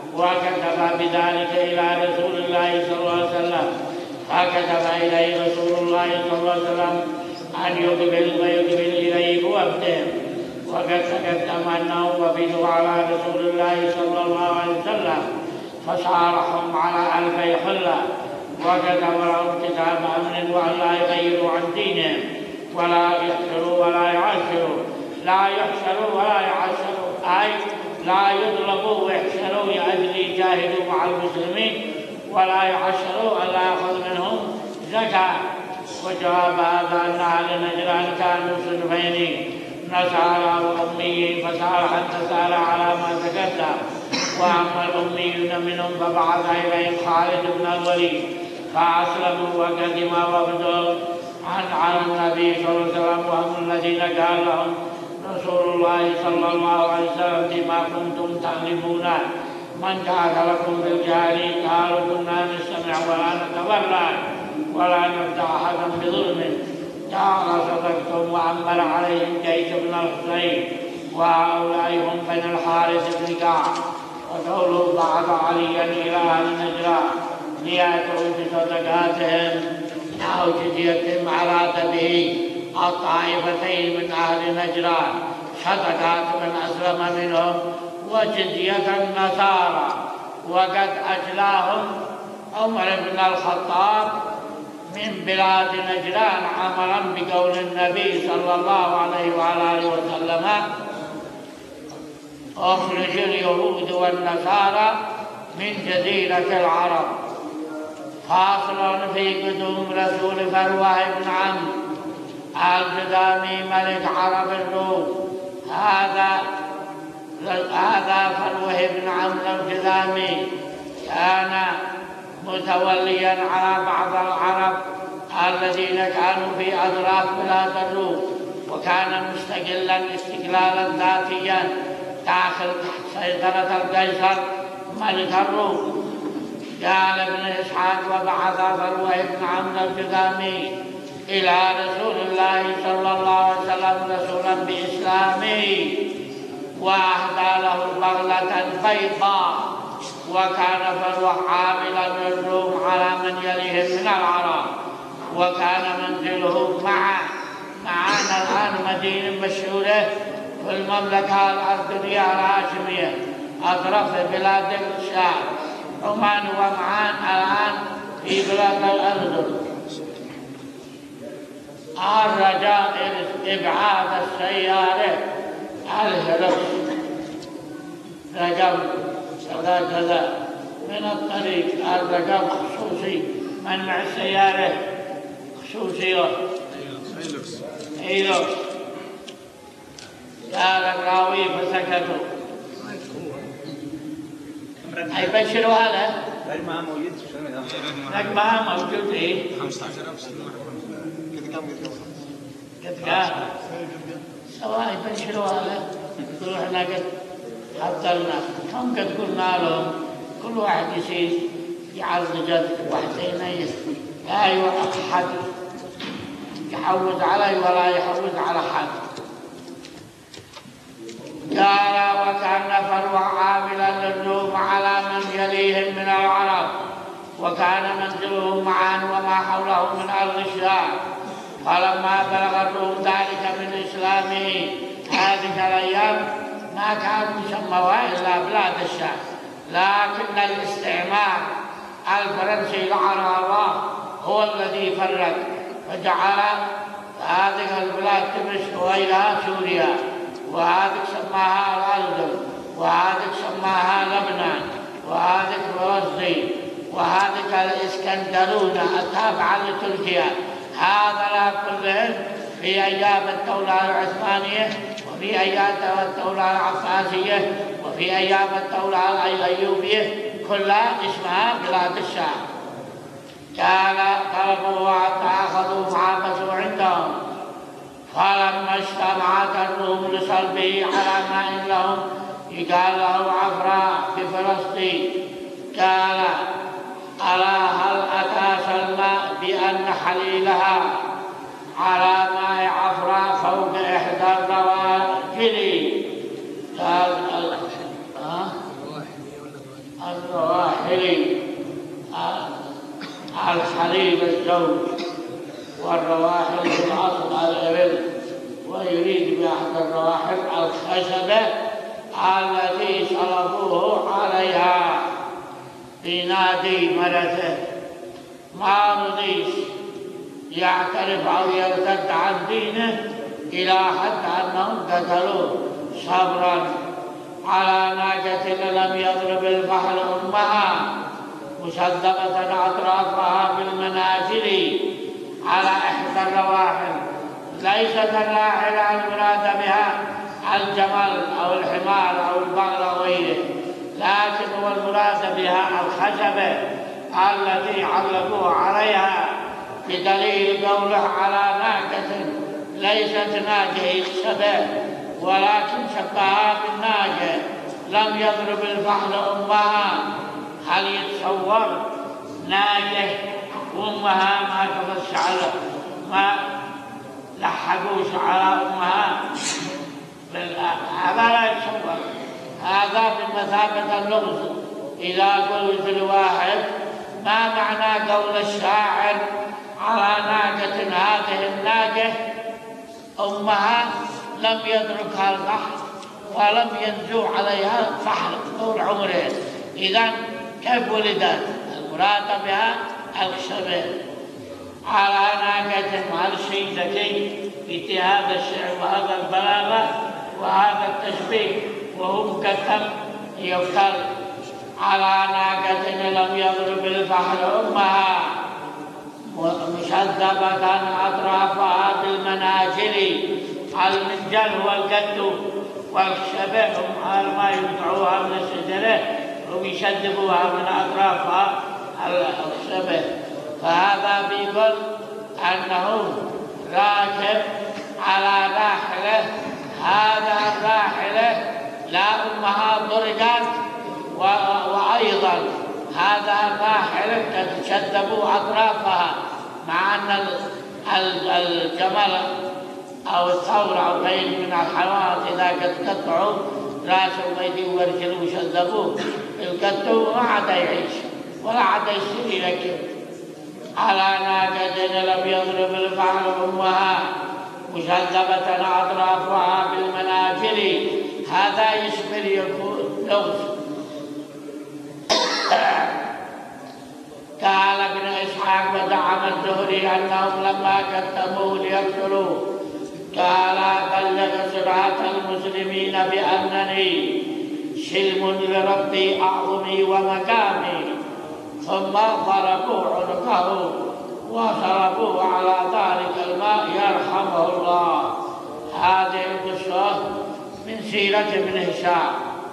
وكتب بذلك إلى رسول الله صلى الله عليه وسلم، فكتب إليه رسول الله صلى الله عليه وسلم أن يقبل ويقبل إليه بوفدهم، وقد تقدم أنه وفدوا على رسول الله صلى الله عليه وسلم فصارحهم على ألفي حلة، وكتب لهم كتاب أمن وأن لا يغيروا عن دينهم ولا يحشروا ولا يعشروا، لا يحشروا ولا يعشروا أي لا يضربوا ويحشروا لأجل يجاهدوا مع المسلمين، ولا يعشروا أن لا يأخذ منهم زكاة. وجواب هذا أن أهل نجران كانوا صنفين، نصارى وأميين، فصالح النصارى على ما تقدم، وأما الأميون منهم فبعث إليهم خالد بن الوليد فأسلموا وقدم وفدوا عن على النبي صلى الله عليه وسلم، وهم الذين قال لهم رسول الله صلى الله عليه وسلم بما كنتم تعلمون من قاتلكم بالجاهلية؟ قالوا كنا نستمع ولا نتولى ولا نبدع أحدا بظلم. قال صدقتم، وأمر عليهم جيش بن الحصين، وهؤلاء هم بن الحارث بن كعب. وقوله بعث عليا إلى أهل نجران ليأتوا بصدقاتهم أو جزيتهم على به الطائفتين من أهل نجران، صدقات من أسلم منهم وجزية النصارى. وقد أجلاهم عمر بن الخطاب من بلاد نجران عملا بقول النبي صلى الله عليه وعلى آله وسلم: أخرج اليهود والنصارى من جزيرة العرب. فاصل في قدوم رسول فروه بن عمرو الجذامي ملك عرب الروم. هذا هذا فروه بن عمرو الجذامي كان متوليا على بعض العرب الذين كانوا في أطراف بلاد الروم، وكان مستقلا استقلالا ذاتيا داخل سيطرة القيصر ملك الروم. قال ابن إسحاق: وبعث فروه بن عمرو الجذامي إلى رسول الله صلى الله عليه وسلم رسولا بإسلامه، وأهدى له بغلة بيضاء. وكان فروه عاملا للروم على من يليهم من العرب، وكان منزله مع معنا الآن مدينة مشهورة في المملكة الأردنية الهاشمية أطراف بلاد الشام، عمان ومعان الآن في بلاد الأردن. الرجاء إبعاد السيارة الهرب رقم كذا كذا من الطريق، الرقم خصوصي، منع السيارة خصوصية ايلو. قال الراوي فسكتوا. أي بشروا هذا ما موجود رقمها موجود ايه خمسة عشر ألف قد قال سواء يبشروا هذا يقولوا احنا قد حضرنا، هم قد قلنا لهم كل واحد يصير يعرض جد وحدين، لا أحد يحوز علي ولا يحوز على حد. قال: وكان فروه عاملا للروم على من يليهم من العرب، وكان منزله معا وما حوله من أرض الشام. فلما بلغ الروم ذلك من إسلامه هذه الأيام ما كانوا يسموها إلا بلاد الشام، لكن الاستعمار الفرنسي لعنه الله هو الذي فرق وجعل هذه البلاد دمشق وغيرها سوريا، وهذه سماها الأردن، وهذه سماها لبنان، وهذه فلسطين، وهذه الإسكندرون التابعة لتركيا. هذا كلهم في أيام الدولة العثمانية وفي أيام الدولة العباسية وفي أيام الدولة الأيوبية كلها اسمها بلاد الشام. كان طلبوا حتى أخذوا فعبثوا عندهم، فلما اجتمعت الروم لصلبه على ماء لهم يقال له عفراء بفلسطين، قال ألا هل أتى سلمى بأن حليلها على ماء عفراء فوق إحدى الرواحل؟ قال الرواحل الحليب الزوج، والرواحل في الأصل الإبل، ويريد بأحد الرواحل الخشبة التي صلبوه عليها في نادي مرته. ما رضيش يعترف أو يرتد عن دينه إلى حد أنهم قتلوه صبرا على ناقة لم يضرب الفحل أمها مشذبة أطرافها بالمنازل على إحدى الرواحل. ليست الراحلة المراد بها الجمل أو الحمار أو البغل أو غيره، لكن هو المراد بها الخشبة التي علقوه عليها، بدليل قوله على ناقة ليست ناقة شبه ولكن شبهها بالناقة لم يضرب الفحل أمها. هل يتصور ناقة أمها ما تفش على ما لحقوش على أمها؟ هذا لا يتصور، هذا بمثابة اللغز. إذا قلت الواحد ما معنى قول الشاعر على ناقة هذه الناقة أمها لم يدركها البحر ولم ينزو عليها الفحل طول عمره، إذن كيف ولدت؟ المراد بها الخشبة على ناقة. هذا شيء ذكي في هذا الشعر وهذا البلاغة وهذا التشبيه، وهو مكتب يقتل على ناقة لم يضرب الفحل أمها مشذبة أطرافها بالمناجل. المنجل هو القد، والخشبة هم ما يقطعوها من الشجرة ويشذبوها من أطرافها الخشبة. فهذا بيقول أنه راكب على راحلة، هذا الراحلة لا أمها ضرقت، وأيضا هذا الراحلة قد شذبوا أطرافها، مع أن الجمل أو الثور أو غيره من الحيوانات إذا قد قطعوا راسه ويديه ورجله وشذبوه القطو ما عاد يعيش ولا عاد يصير يركب. على ناقة لم يضرب الفحل أمها مشذبة أطرافها بالمناجل. هذا يشمل يكون لغز. قال ابن إسحاق ودعم الزهري أنهم لما كتبوه ليقتلوه قال بلغ سرعة المسلمين بأنني سلم لربي أعظمي ومقامي، ثم ضربوا عنقه وصرفوه على ذلك الماء يرحمه الله. هذه القصة من سيرة ابن هشام.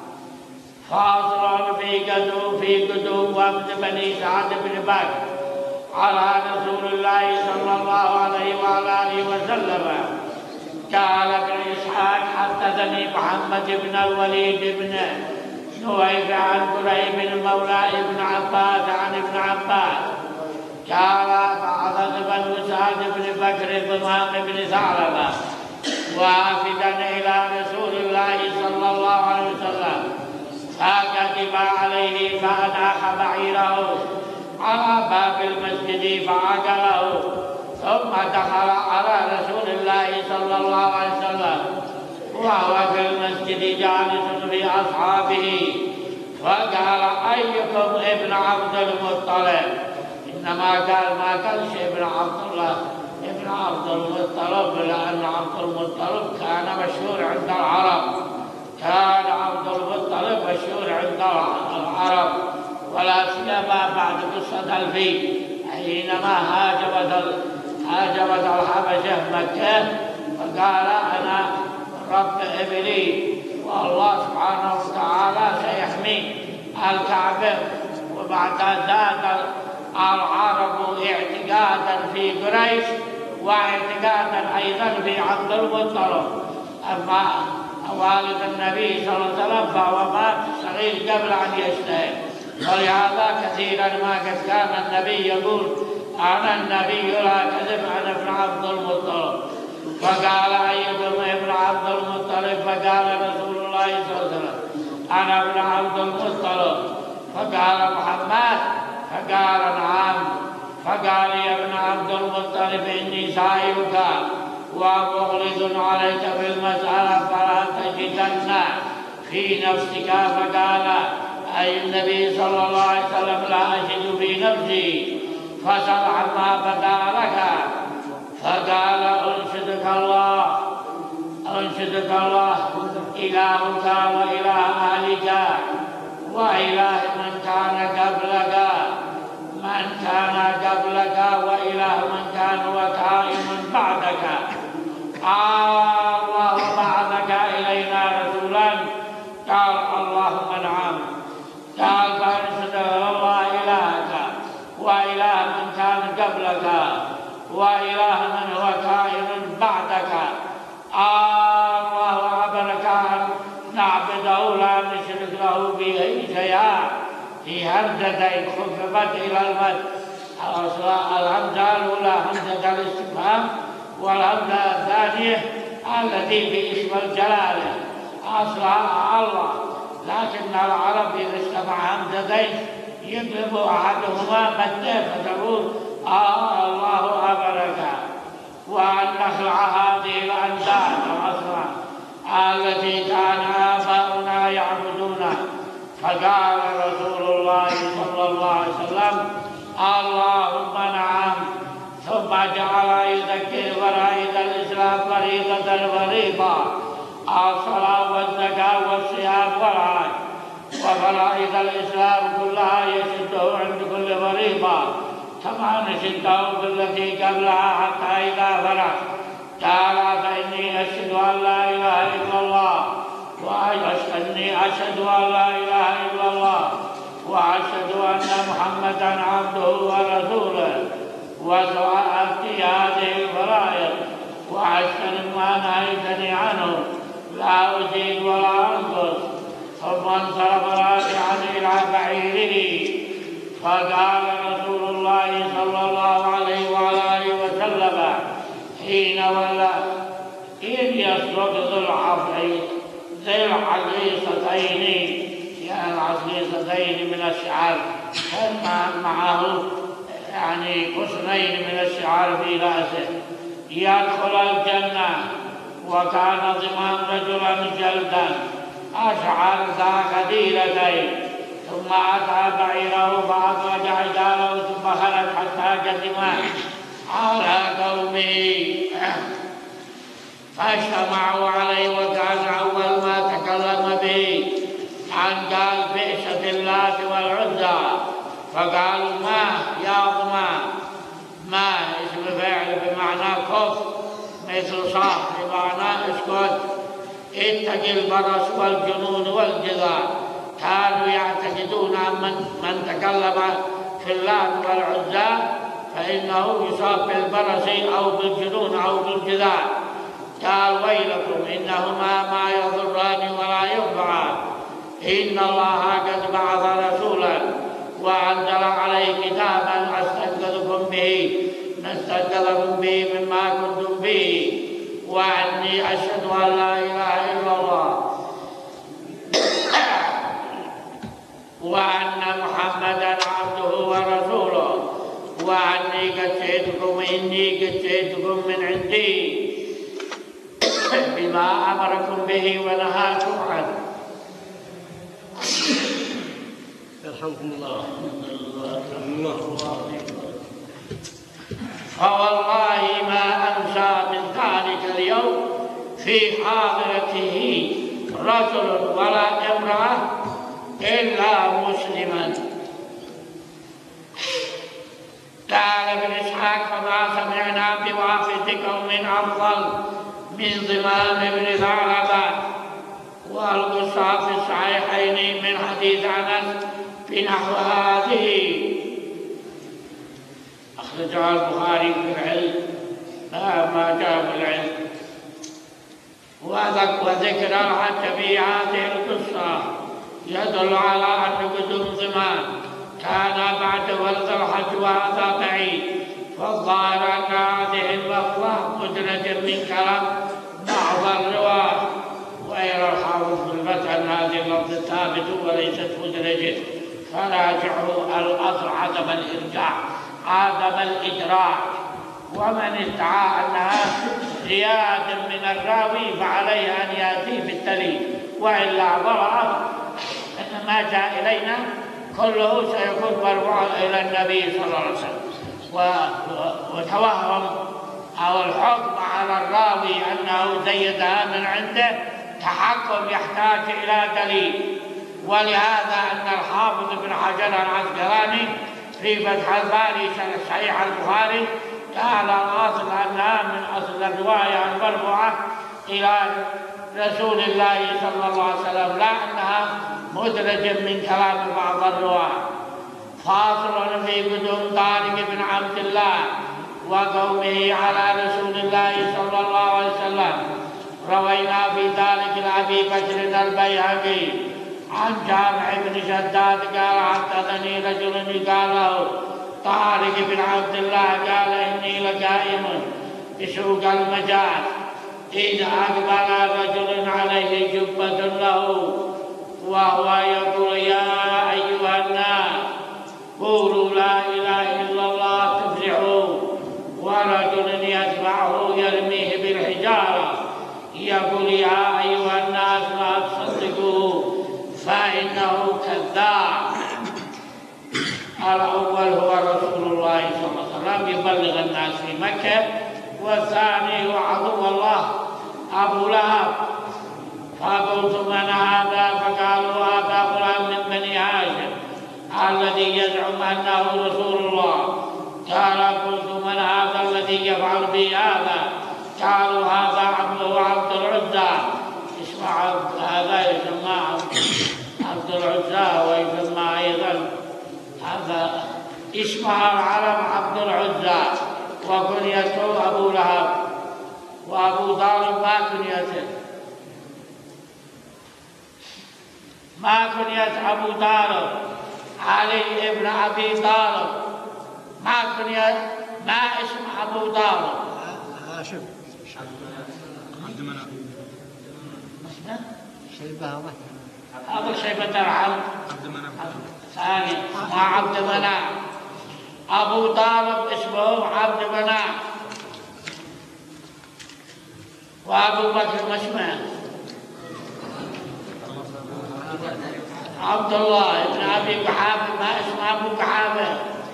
خاصة في قدوم في قدوم وفد بني سعد بن بكر على رسول الله صلى الله عليه وآله وسلم. قال ابن إسحاق حدثني محمد بن الوليد بن نويف عن كريم مولى ابن عباس عن ابن عباس قال بعث بنو سعد بن بكر ضمام بن ثعلبة وافدا إلى رسول الله صلى الله عليه وسلم، فكتب عليه فأناخ بعيره على باب المسجد فعقله، ثم دخل على رسول الله صلى الله عليه وسلم وهو في المسجد جالس في أصحابه، فقال أيكم ابن عبد المطلب؟ إنما قال ما كانش ابن عبد الله ابن عبد المطلب، لأن عبد المطلب كان مشهور عند العرب، كان عبد المطلب مشهور عند العرب، ولا سيما بعد قصة الفيل حينما هاجمت هاجمت الحبشة مكة، فقال أنا رب إبلي، والله سبحانه وتعالى سيحمي الكعبة. وبعد ذلك العرب اعتقادا في قريش واعتقادا أيضا في عبد المطلب. أما والد النبي صلى الله عليه وسلم فهو مات صغير قبل أن يشتهر، ولهذا كثيرا ما قد كان النبي يقول أنا النبي لا كذب، أنا ابن عبد المطلب. فقال أيكم ابن عبد المطلب؟ فقال رسول الله صلى الله عليه وسلم أنا ابن عبد المطلب. فقال محمد؟ فقال نعم. فقال يا ابن عبد المطلب إني سائلك ومغلظ عليك بالمسألة فلا تجدن في نفسك. فقال أي النبي صلى الله عليه وسلم لا أجد في نفسي، فسل عما بدا لك. فقال أنشدك الله أنشدك الله إلهك وإله أهلك وإله من كان قبلك من كان قبلك وإله من كان وكائن بعدك. الله بعثك إلينا رسولا؟ قال اللهم نعم. قال فأنشد الله إلهك وإله من كان قبلك وإله من هو كائن بعدك. الله أمرك أن نعبده لا نشرك له به شيئا. في همزتين خففت إلى المد، الهمزة الأولى همزة الاستفهام، والهمزة الثانية التي في اسم الجلالة أصلها الله، لكن العرب إذا استمع همزتين يقلب أحدهما مده فتقول آه الله أمرك. وأن نخلع هذه الأنداد أصلا التي كان آباؤنا يعبدونها. فقال رسول الله صلى الله عليه وسلم اللهم نعم. ثم جعل يذكر فرائض الإسلام فريضة فريضة، الصلاة والزكاة والصيام والحج. وفرائض الإسلام كلها يشده عند كل فريضة كما نشده بالتي قبلها حتى إذا فرغ قال فإني أشهد أن لا إله إلا الله وأشهدني أشهد أن لا إله إلا الله وأشهد أن محمدا عبده ورسوله. وسألت هذه الفرائض وأشهد ما نهيتني عنه لا أزيد ولا أنقص. ثم انصرف راجعا إلى بعيره. فقال رسول الله صلى الله عليه وآله وسلم حين ولى إن يسلك ذو العصيصتين ذي العصيصتين يعني العصيصتين من الشعر كان معه يعني قسمين من الشعر في رأسه يدخل الجنة. وكان ضمان رجلا جلدا أشعر ذا خديلتين. ثم أتى بعيره فأخرج عجاله ثم خرج حتى قدم على قومه فاجتمعوا عليه. وكان أول ما تكلم به عن قال بئست اللات والعزى. فقالوا ما يا ضما ما اسم فاعل بمعنى كف مثل صاح بمعنى اسكت. اتق البرص والجنون والجذع. كانوا يعتقدون من من تكلم في اللات والعزى فإنه يصاب بالبرص أو بالجنون أو بالجذع. قال ويلكم إنهما ما يضران ولا ينفعان. إن الله قد بعث رسولا وأنزل عليه كتابا أستنقذكم به نستنقذكم به مما كنتم به وأني أشهد أن لا إله إلا الله وأن محمدا عبده ورسوله وأني قد جئتكم إني قد جئتكم من عندي بما أمركم به ونهاكم عنه. يرحمكم الله. فوالله ما أمسى من ذلك اليوم في حاضرته رجل ولا امرأة إلا مسلما. قال ابن إسحاق فما سمعنا بوافد قوم أفضل من ضمام بن ثعلبة، والقصة في الصحيحين من حديث أنس بنحو هذه. أخرجها البخاري في العلم باب ما جاء في العلم. وذكر الحج في هذه القصة يدل على أن قدوم ضمان كان بعد فرض الحج وهذا بعيد، فالظاهر أن هذه اللفظة مدرجة من كلام بعض الرواة، ويرى الحافظ في الفتح أن هذه اللفظة ثابتة وليست مدرجة، فراجعوا الأصل عدم الإرجاع عدم الإدراك. ومن ادعى أنها زيادة من الراوي فعليه أن يأتي بالدليل، وإلا ضرأت أن ما جاء إلينا كله سيكون مرفوعا إلى النبي صلى الله عليه وسلم. وتوهم أو الحكم على الراوي أنه زيدها من عنده تحكم يحتاج إلى دليل. ولهذا أن الحافظ ابن حجر العسقلاني في فتح الباري شرح صحيح البخاري قال الأصل أنها من أصل الرواية المرفوعة إلى رسول الله صلى الله عليه وسلم، لا أنها مدرجة من كلام بعض الرواة. فاصل في قدوم طارق بن عبد الله وقومه على رسول الله صلى الله عليه وسلم. روينا في ذلك لأبي بكر البيهقي عن جامع بن شداد قال حدثني رجل قال له طارق بن عبد الله قال إني لقائم بسوق المجاز إذ أقبل رجل عليه جبة له وهو يقول يا أيها الناس قولوا لا إله إلا الله تفلحوا، ورجل يتبعه يرميه بالحجارة يقول يا أيها الناس لا تصدقوه فإنه كذاب. الأول هو رسول الله صلى الله عليه وسلم يبلغ الناس في مكة، والثاني هو عدو الله أبو لهب. فقلت من هذا؟ فقالوا هذا فلان من بني هاشم الذي يزعم أنه رسول الله. قال قلت من هذا الذي يفعل بي هذا؟ قالوا هذا عبد عبد العزى. اسمع هذا يسمى عبد العزى ويسمى أيضا هذا اسمها العرب عبد العزى وكنيته أبو لهب، وأبو طالب ما كنيته ما كنية أبو طالب علي ابن أبي طالب، ما كنية ما اسم أبو طالب هاشم عبد مناف شيبة أبو شيبة العرب عبد مناف ثاني مع عبد مناف. أبو طالب اسمه عبد مناف، وأبو بكر ما اسمه عبد الله بن أبي قحافة، ما اسمه أبو قحافة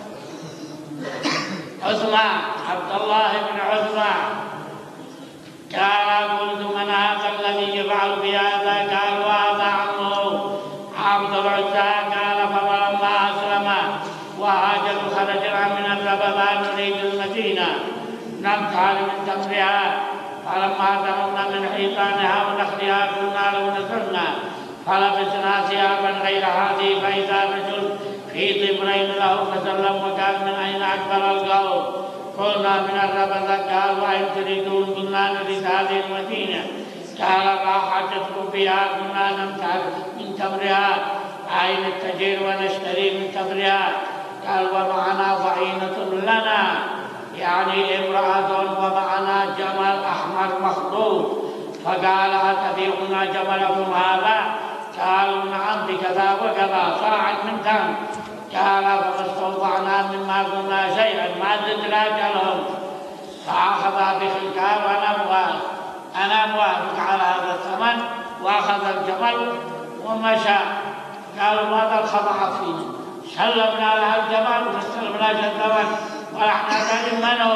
عثمان عبد الله بن عثمان. قال قلت من هذا الذي يفعل بهذا؟ قالوا هذا عمه عبد العزى. قال فلما أسلم وهاجروا خرجنا من الربذان نريد المدينة نمتعل من تمرها، فلما دمرنا من حيطانها ونخلها كنا لو نزلنا فلبسنا ثيابا غير هذه، فإذا رجل في ضمرين له فسلم وكان من أين أكبر القوم؟ قلنا من الربذة. قال وإن تريدون؟ قلنا نريد هذه المدينة. قال ما حاجتكم فيها؟ كنا نمتعل من تمرها أين التجير ونشتري من تمرها. قال ومعنا ضعينة لنا يعني امرأة ومعنا جمل أحمر مخطوط. فقال أتبيعنا جملكم هذا؟ قالوا نعم بكذا وكذا صاع من تمر. قال فما استوضعنا مما قلنا شيئا ما زدنا لهم. فأخذ بخلقها وأنا موافق أنا موافق على هذا الثمن، وأخذ الجمل ومشى. قالوا ماذا الخضع فينا؟ سلمنا لها الجمل واستلمنا الثمن ونحن نلمنه.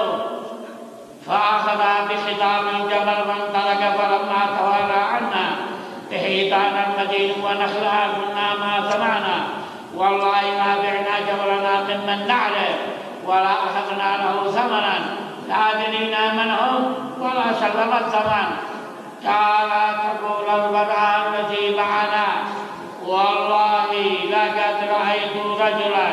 فأخذ بخطام الجمل وانطلق، فلما توالى عنا بحيطان المدينة ونخلها كنا ما سمعنا والله ما بعنا جملنا ممن نعرف ولا أخذنا له ثمنا لا درينا من هم ولا سلم الزمان. قال تقول المرأة التي معنا والله لقد رأيت رجلا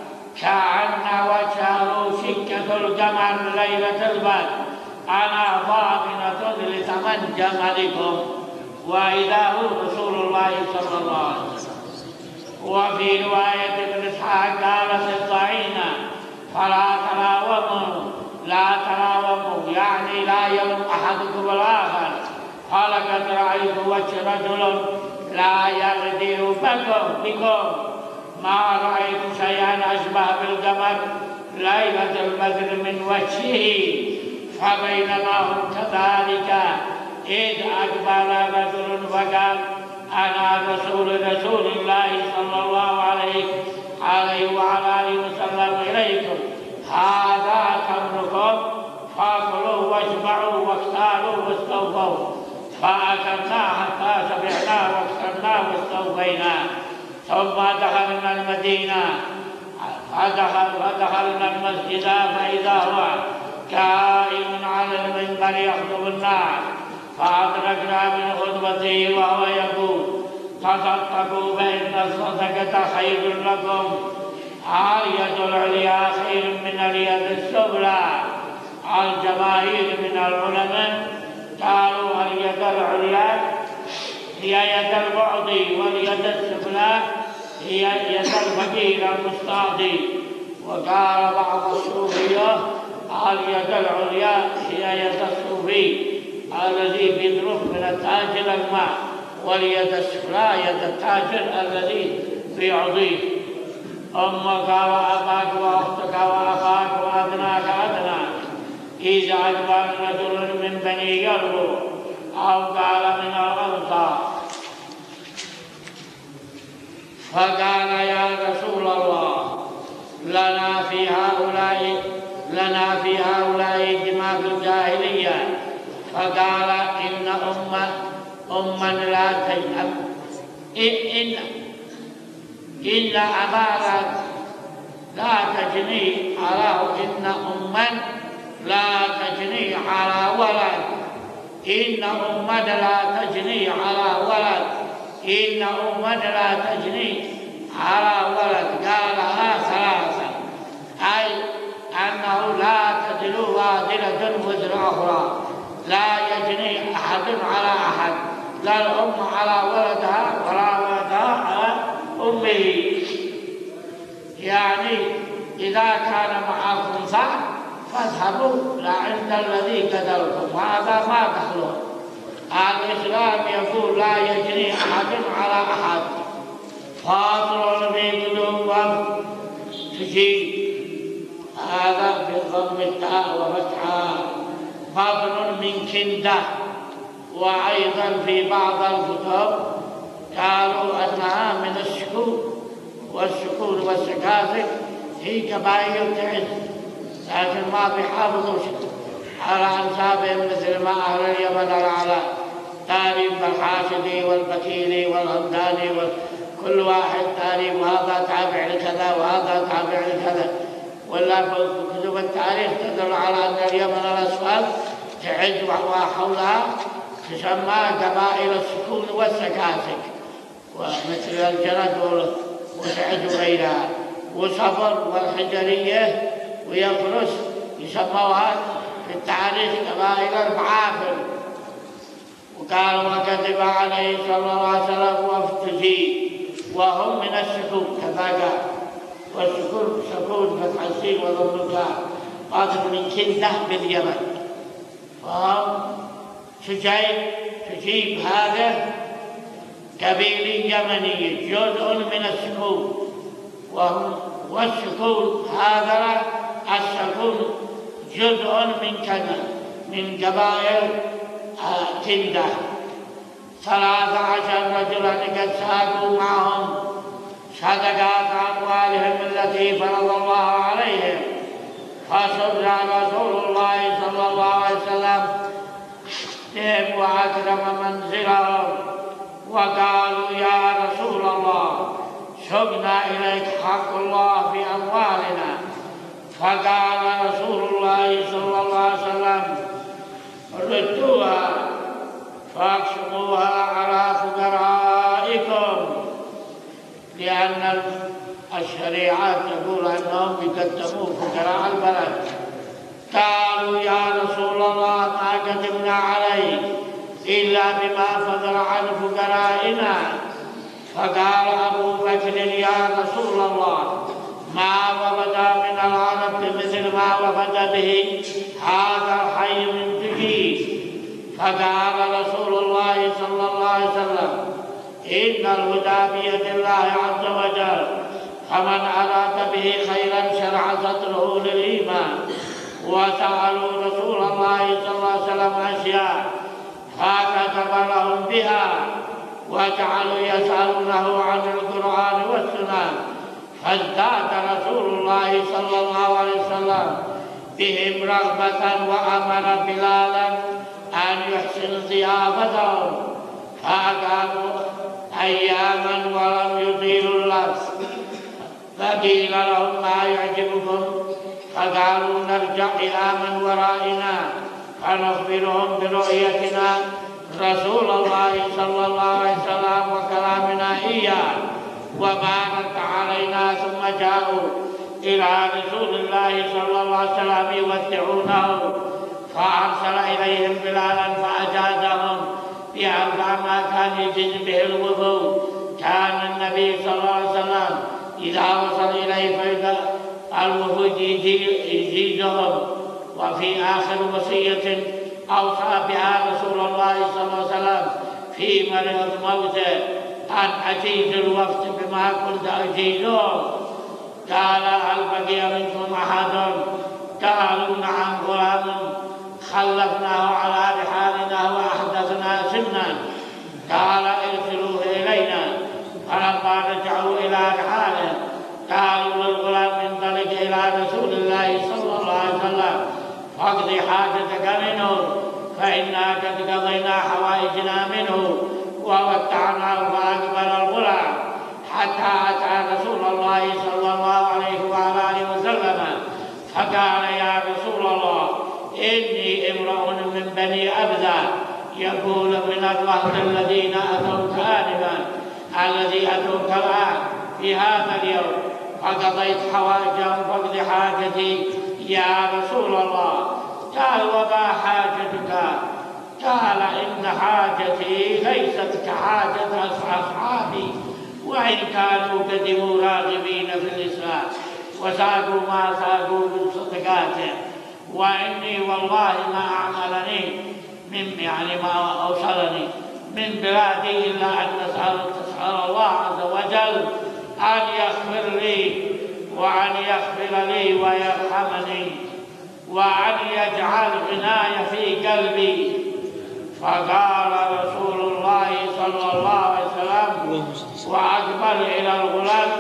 كأن وجهه شكة القمر ليلة البدر، أنا ضامنة لثمن جملكم، وإذا هو رسول الله صلى الله عليه وسلم. وفي رواية ابن إسحاق قالت الضعينة فلا تراوموا لا تراوموا يعني لا يلم أحدكم الآخر، فلقد رأيت وجه رجل لا يغدر بكم بكم ما رأيت شيئا أشبه بالقمر ليلة البدر من وجهه. فبينما هم كذلك إذ أقبل رجل فقال أنا رسول رسول الله صلى الله عليه عليه وعلى آله وسلم إليكم، هذا تمركم فاكلوا واشبعوا واختاروا واستوفوا. فأكلنا حتى شبعنا واكثرنا واستوفينا، ثم دخلنا المدينة فدخل فدخلنا المسجد فإذا هو قائم على المنبر يخطب الناس، فأدركنا من خطبته وهو يقول تصدقوا فإن الصدقة خير لكم، اليد العليا خير من اليد السفلى. الجماهير من العلماء قالوا اليد العليا هي يد المعطي واليد السفلى هي يد الفقير المستعطي. وقال بعض الصوفية اليد العليا هي يد الصوفي الذي بيضرب من التاجر الماء، واليد السفلى يد التاجر الذي بيعطيه. أمك وأباك وأختك وأخاك وأبناك أبناك إذا أجبر رجل من بني يربو أو قال من الأنصار فقال يا رسول الله لنا في هؤلاء لنا في هؤلاء دماء الجاهلية، فقال إن أمة أما لا تجهل إن إن أمارا لا تجني على إن أما لا تجني على ولد إن أما لا تجني على ولد إن أما لا تجني على ولد. قالها ثلاثة أي أنه لا تدل وادلة وزر أخرى، لا يجني أحد على أحد، لا الأم على ولدها ولا ولدها على أمه. يعني إذا كان معكم صعب فاذهبوا لعند الذي قدركم، وهذا ما دخله. الإسلام يقول لا يجني أحد على أحد. فاصل في قلوبهم تجي هذا بضم التاء وفتحها فضل من كندة. وأيضا في بعض الكتب قالوا أنها من السكون، والسكون والسكاسك هي كبائر تعز، لكن ما بيحافظوا على أنسابهم مثل ما أهل اليمن على تاريخ الحاشدي والبكيري والهمداني وكل واحد تاريخ، وهذا تابع لكذا وهذا تابع لكذا. ولا في كتب التاريخ تدل على أن اليمن الأسود تعز وحولها تسمى قبائل السكون والسكاسك، ومثل الجند وسعد غيرها، وصبر والحجرية ويفرس يسموها في التاريخ قبائل المعافر. وقال وكتب عليه صلى الله عليه وسلم وفتجي وهم من السكون كذا قال، والسكون سكون فتح السين وضم الكاف قادم من كندة باليمن. فهم تجيب تجيب هذا قبيلي يمني جزء من السكون، وهم والسكون هذا السكون جزء من كذا من قبائل كندة. ثلاثة عشر رجلا قد ساقوا معهم صدقات أموالهم التي فرض الله عليهم، فسر رسول الله صلى الله عليه وسلم بهم وأكرم منزلهم، وقالوا يا رسول الله سقنا إليك حق الله في أموالنا، فقال رسول الله صلى الله عليه وسلم ردوها فاقسموها على فقرائكم، لأن الشريعة تقول أنهم يقدموا فقراء البلد. قالوا يا رسول الله ما كتبنا عليك إلا بما فضل عن فقرائنا. فقال أبو بكر يا رسول الله ما وفد من العرب بمثل ما وفد به هذا الحي من تجيب. فقال رسول الله صلى الله عليه وسلم إن الهدى بيد الله عز وجل، فمن أراد به خيرا شرع صدره للإيمان. وسألوا رسول الله صلى الله عليه وسلم أشياء فكتب لهم بها، وجعلوا يسألونه عن القرآن والسنة، فازداد رسول الله صلى الله عليه وسلم بهم رغبة وأمر بلالا أن يحسن ضيافتهم، فأقاموا أياما ولم يطيلوا اللبس. فقيل لهم ما يعجبكم؟ فقالوا نرجع إلى من ورائنا فنخبرهم برؤيتنا رسول الله صلى الله عليه وسلم وكلامنا إياه وما رد علينا، ثم جاءوا إلى رسول الله صلى الله عليه وسلم يودعونه، فأرسل إليهم بلالا فأجازهم بأربع ما كان يجد به الوضوء. كان النبي صلى الله عليه وسلم إذا وصل إليه فإذا الوفود يجيزهم. وفي آخر وصية أوصى بها رسول الله صلى الله عليه وسلم في مرض موته أن أجيز الوفد بما كنت أجيزهم. قال هل بقي منكم أحد؟ قالوا نعم غلام خلفناه على رحالنا وأحدثنا سنا. قال ارسلوه إلينا. فلما رجعوا إلى رحالهم قالوا للغلام انطلق إلى رسول الله صلى الله عليه وسلم فاقض حاجتك منه، فإنا قد قضينا حوائجنا منه. وودعناه فأقبل الغلام حتى أتى رسول الله صلى الله عليه وآله وسلم فقال يا رسول الله إني امرؤ من بني أبذة يقول من الرهط الذين أتوك آنفا الذي أتوك الآن في هذا اليوم، فقضيت حوائجهم فاقض حاجتي يا رسول الله. قال وما حاجتك؟ قال إن حاجتي ليست كحاجة أصحابي، وإن كانوا قدموا راغبين في الإسلام وساقوا ما ساقوا من صدقاته، وإني والله ما أعملني من يعني ما أوصلني من بلادي إلا أن نسأل تسأل الله عز وجل أن يغفر لي وأن يغفر لي ويرحمني وأن يجعل غناي في قلبي. فقال رسول الله صلى الله عليه وسلم وأقبل إلى الغلام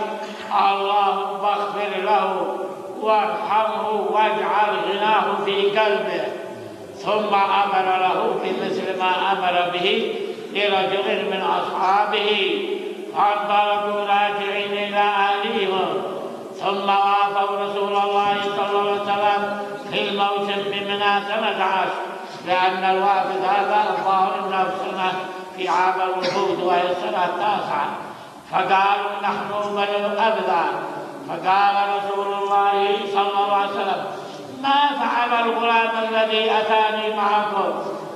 اللهم اغفر له وارحمه واجعل غناه في قلبه. ثم أمر له بمثل ما أمر به لرجل من أصحابه، فانطلقوا راجعين إلى أهليهم. ثم وافوا رسول الله صلى الله عليه وسلم في الموسم بمنى سنة عشر، لأن الوافد هذا الظاهر أنه سنة في عام الوفود وهي السنة التاسعة. فقالوا نحن بنو أبذة. فقال رسول الله صلى الله عليه وسلم ما فعل الغلام الذي أتاني معكم؟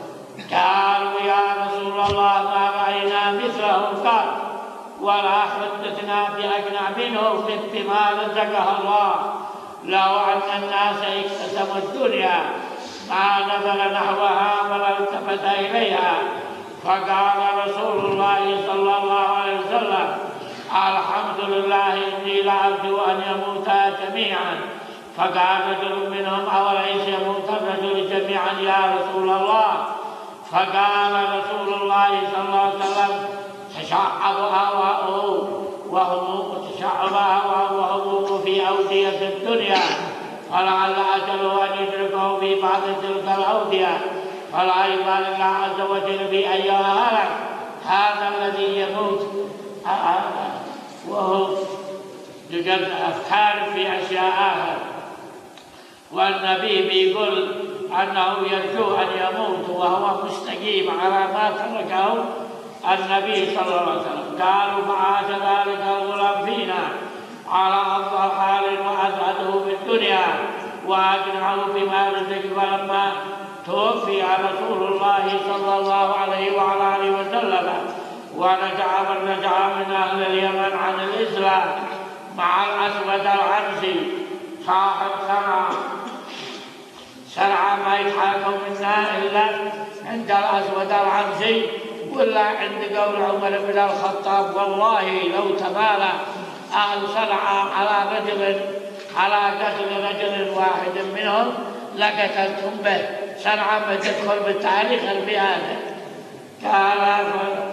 قالوا يا رسول الله ما رأينا مثله قط ولا حدثنا بأجنع منه بما رزقه الله، لو أن الناس اكتسموا الدنيا ما نظر نحوها ولا التفت إليها. فقال رسول الله صلى الله عليه وسلم الحمد لله إني لأرجو أن يموتا جميعا. فقال رجل منهم أوليس يموت الرجل جميعا يا رسول الله؟ فقال رسول الله صلى الله عليه وسلم تشعب هواؤه وهموم تشعب هواؤه وهموم في أودية الدنيا، فلعل أجله أن يدركه في بعض تلك الأودية، فلا يبال الله عز وجل بأيها هلك هذا الذي يموت وهو يوجد أفكار في أشياء آخر. والنبي بيقول أنه يرجو أن يموت وهو مستقيم على ما تركه النبي صلى الله عليه وسلم. قالوا فعاش ذلك الغلام فينا على أفضل حال وأسعده في الدنيا وأجنعه بما رزق. فلما توفي رسول الله صلى الله عليه وعلى آله وسلم ورجع من رجع من أهل اليمن عن الإسلام مع الأسود العنسي صاحب سرعة سرعة ما يتحاكم منا إلا عند الأسود العنسي ولا عند قول عمر بن الخطاب والله لو تمالى أهل سرعة على رجل على قتل رجل واحد منهم لقتلتم به. سرعة ما تدخل بالتاريخ بهذا. قال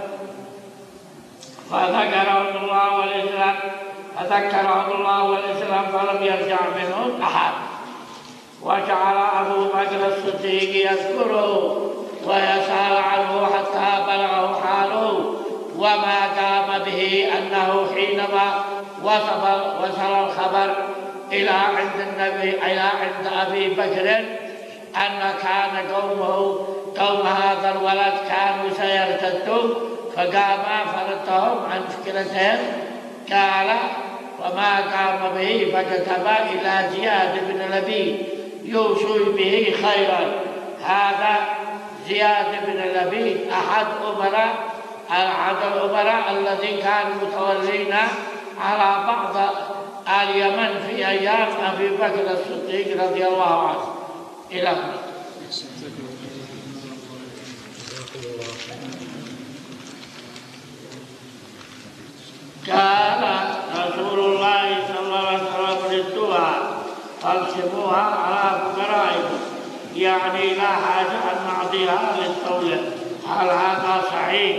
فذكرهم الله والإسلام فذكرهم الله والإسلام فلم يرجع منهم أحد. وجعل أبو بكر الصديق يذكره ويسأل عنه حتى بلغه حاله وما قام به أنه حينما وصل وصل الخبر إلى عند النبي إلى عند أبي بكر أن كان قومه قوم هذا الولد كانوا سيرتدون فقام فردهم عن فكرتهم. قال وما قام به فكتب إلى زياد بن لبيد يوصي به خيرا. هذا زياد بن لبيد أحد أمراء أحد الأمراء الذين كانوا متولين على بعض اليمن في أيام أبي بكر الصديق رضي الله عنه. إلى هنا. قال رسول الله صلى الله عليه وسلم ردوها فاقسموها على فقرائكم يعني لا حاجة أن نعطيها للدولة. هل هذا صحيح؟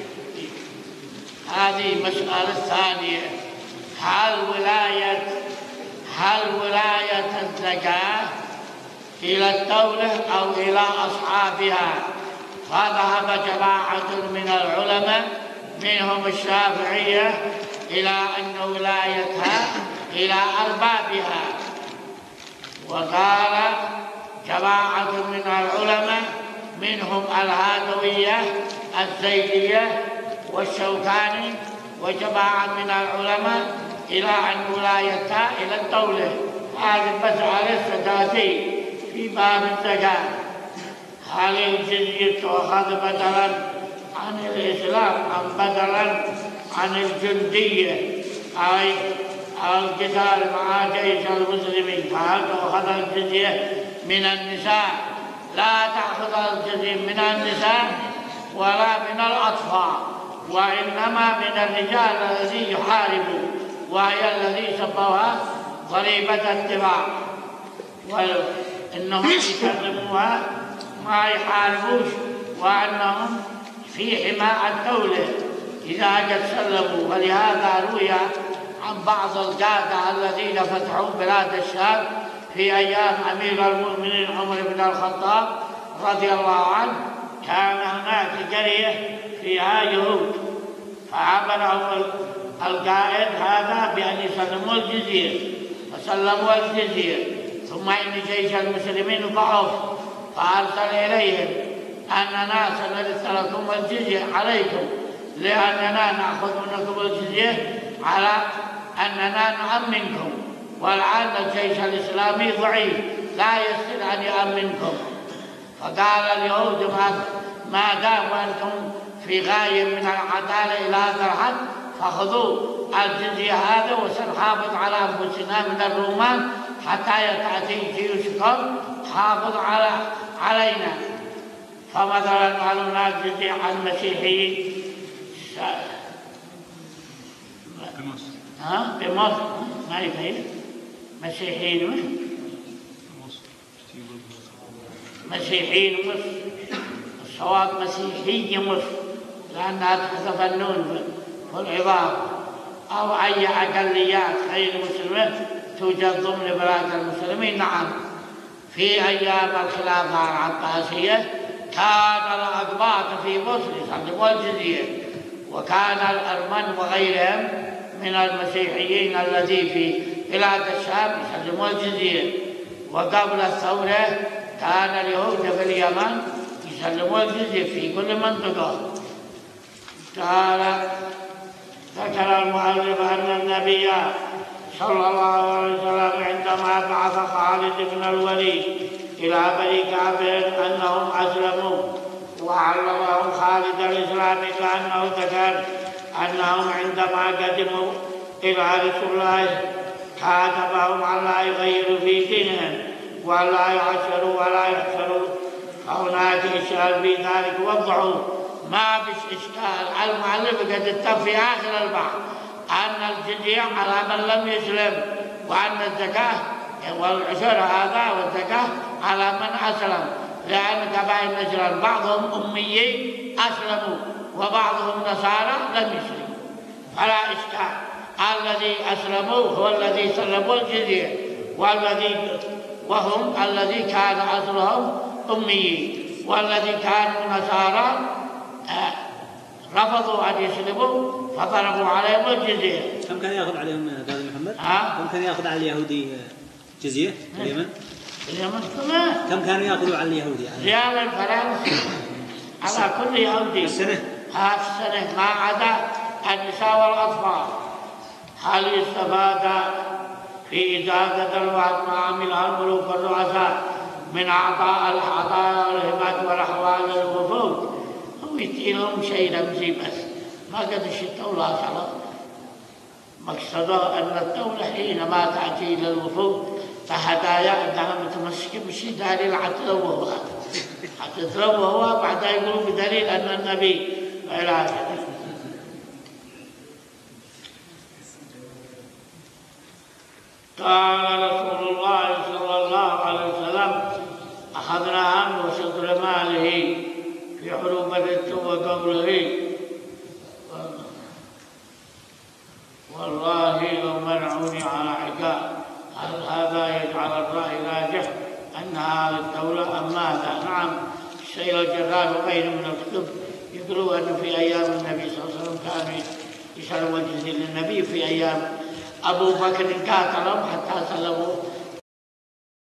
هذه مسألة ثانية. هل ولاية هل ولاية الزكاة إلى الدولة أو إلى أصحابها؟ فذهب جماعة من العلماء منهم الشافعية إلى أن ولايتها إلى أربابها. وقال جماعة من العلماء منهم الهادوية الزيدية والشوكاني وجماعة من العلماء إلى أن ولايتها إلى الدولة. هذه المسألة ستأتي في باب الزكاة. هل الجزية تؤخذ بدلا عن الإسلام أم بدلا عن الجندية أي القتال مع جيش المسلمين؟ فهل تؤخذ الجزية من النساء؟ لا تأخذ الجزية من النساء ولا من الأطفال وإنما من الرجال الذي يحاربوا وهي الذي سموها ضريبة الدفاع. وإنهم يسلموها ما يحاربوش وأنهم في حماية الدولة إذا قد سلموا. ولهذا روي عن بعض القادة الذين فتحوا بلاد الشام في أيام أمير المؤمنين عمر بن الخطاب رضي الله عنه كان هناك قرية فيها يهود فعبرهم القائد هذا بأن يسلموا الجزية فسلموا الجزية. ثم إن جيش المسلمين ضعف فأرسل إليهم أننا سنرث لكم الجزية عليكم لأننا نأخذ منكم الجزية على أننا نأمنكم. والآن الجيش الإسلامي ضعيف لا يستطيع أن يأمنكم. فقال اليهود ما دام أنتم في غاية من العدالة إلى هذا الحد فخذوا الجزية هذا وسنحافظ على أنفسنا من الرومان حتى يأتي جيوشكم حافظ على علينا. فمثلا قالوا الجزية عن مسيحيين ها بمصر ما يفهم مسيحيين مسيحيين مصر الصواب مسيحي مصر لأنها تحذف النون في العبارة أو أي أقليات غير مسلمة توجد ضمن بلاد المسلمين. نعم في أيام الخلافة العباسية كان الأقباط في مصر يسلموا الجزية وكان الأرمن وغيرهم من المسيحيين الذي في بلاد الشام يسلموا الجزية. وقبل الثورة كان اليهود في اليمن يسلمون الجزية في كل منطقة. قال ذكر المؤلف أن النبي صلى الله عليه وسلم عندما بعث خالد بن الوليد إلى بني كعب أنهم أسلموا وعلمهم خالد الإسلام، كأنه ذكر أنهم عندما قدموا إلى رسول الله كاتبهم ألا يغيروا في دينهم ولا يعشروا ولا يحشروا. فهناك إشكال في ذلك وضعوا ما فيش إشكال. المؤلف قد اتفق في آخر البحث أن الجزية على من لم يسلم، وأن الزكاة والعشر هذا والزكاة على من أسلم، لأن قبائل نجران بعضهم أميين أسلموا وبعضهم نصارى لم يسلموا، فلا إشكال. الذي أسلموا هو الذي سلموا الجزية، والذي وهم الذي كان أصلهم أميين، والذي كانوا نصارى آه رفضوا أن يسلموا فضربوا عليهم الجزية. كم كان يأخذ عليهم قاضي محمد؟ ها؟ كم كان يأخذ على اليهودي جزية في اليمن؟ اليمن كمان. كم كانوا يأخذوا على اليهودي؟ ريال الفرنسي على كل يهودي السنة؟ ها السنة، ما عدا النساء والأطفال. هل يستفاد في إجازة الوقت ما عملها الملوك والرؤساء من أعطاء العطايا والهبات والأحوال للوفود؟ هو يديلهم شيء رمزي بس، ما قدش الدولة خلاص. مقصده أن الدولة حينما تأتي للوفود فهدايا عندها متمسكة بشيء دليل حتلوه حتلوه بعد يقولوا بدليل أن النبي إلى آخره. قال رسول الله صلى الله عليه وسلم أخذنا عنه شطر ماله في عروبة وقبله، والله لو منعوني على عقاب. هل هذا يجعل الرأي راجح أن هذه الدولة أم ماذا؟ نعم، الشيخ الجرار وغيره من الكتب يقولوا أنه في أيام النبي صلى الله عليه وسلم كانوا يسلموا الجزية للنبي، في أيام أبو بكر قاتلهم حتى سلموا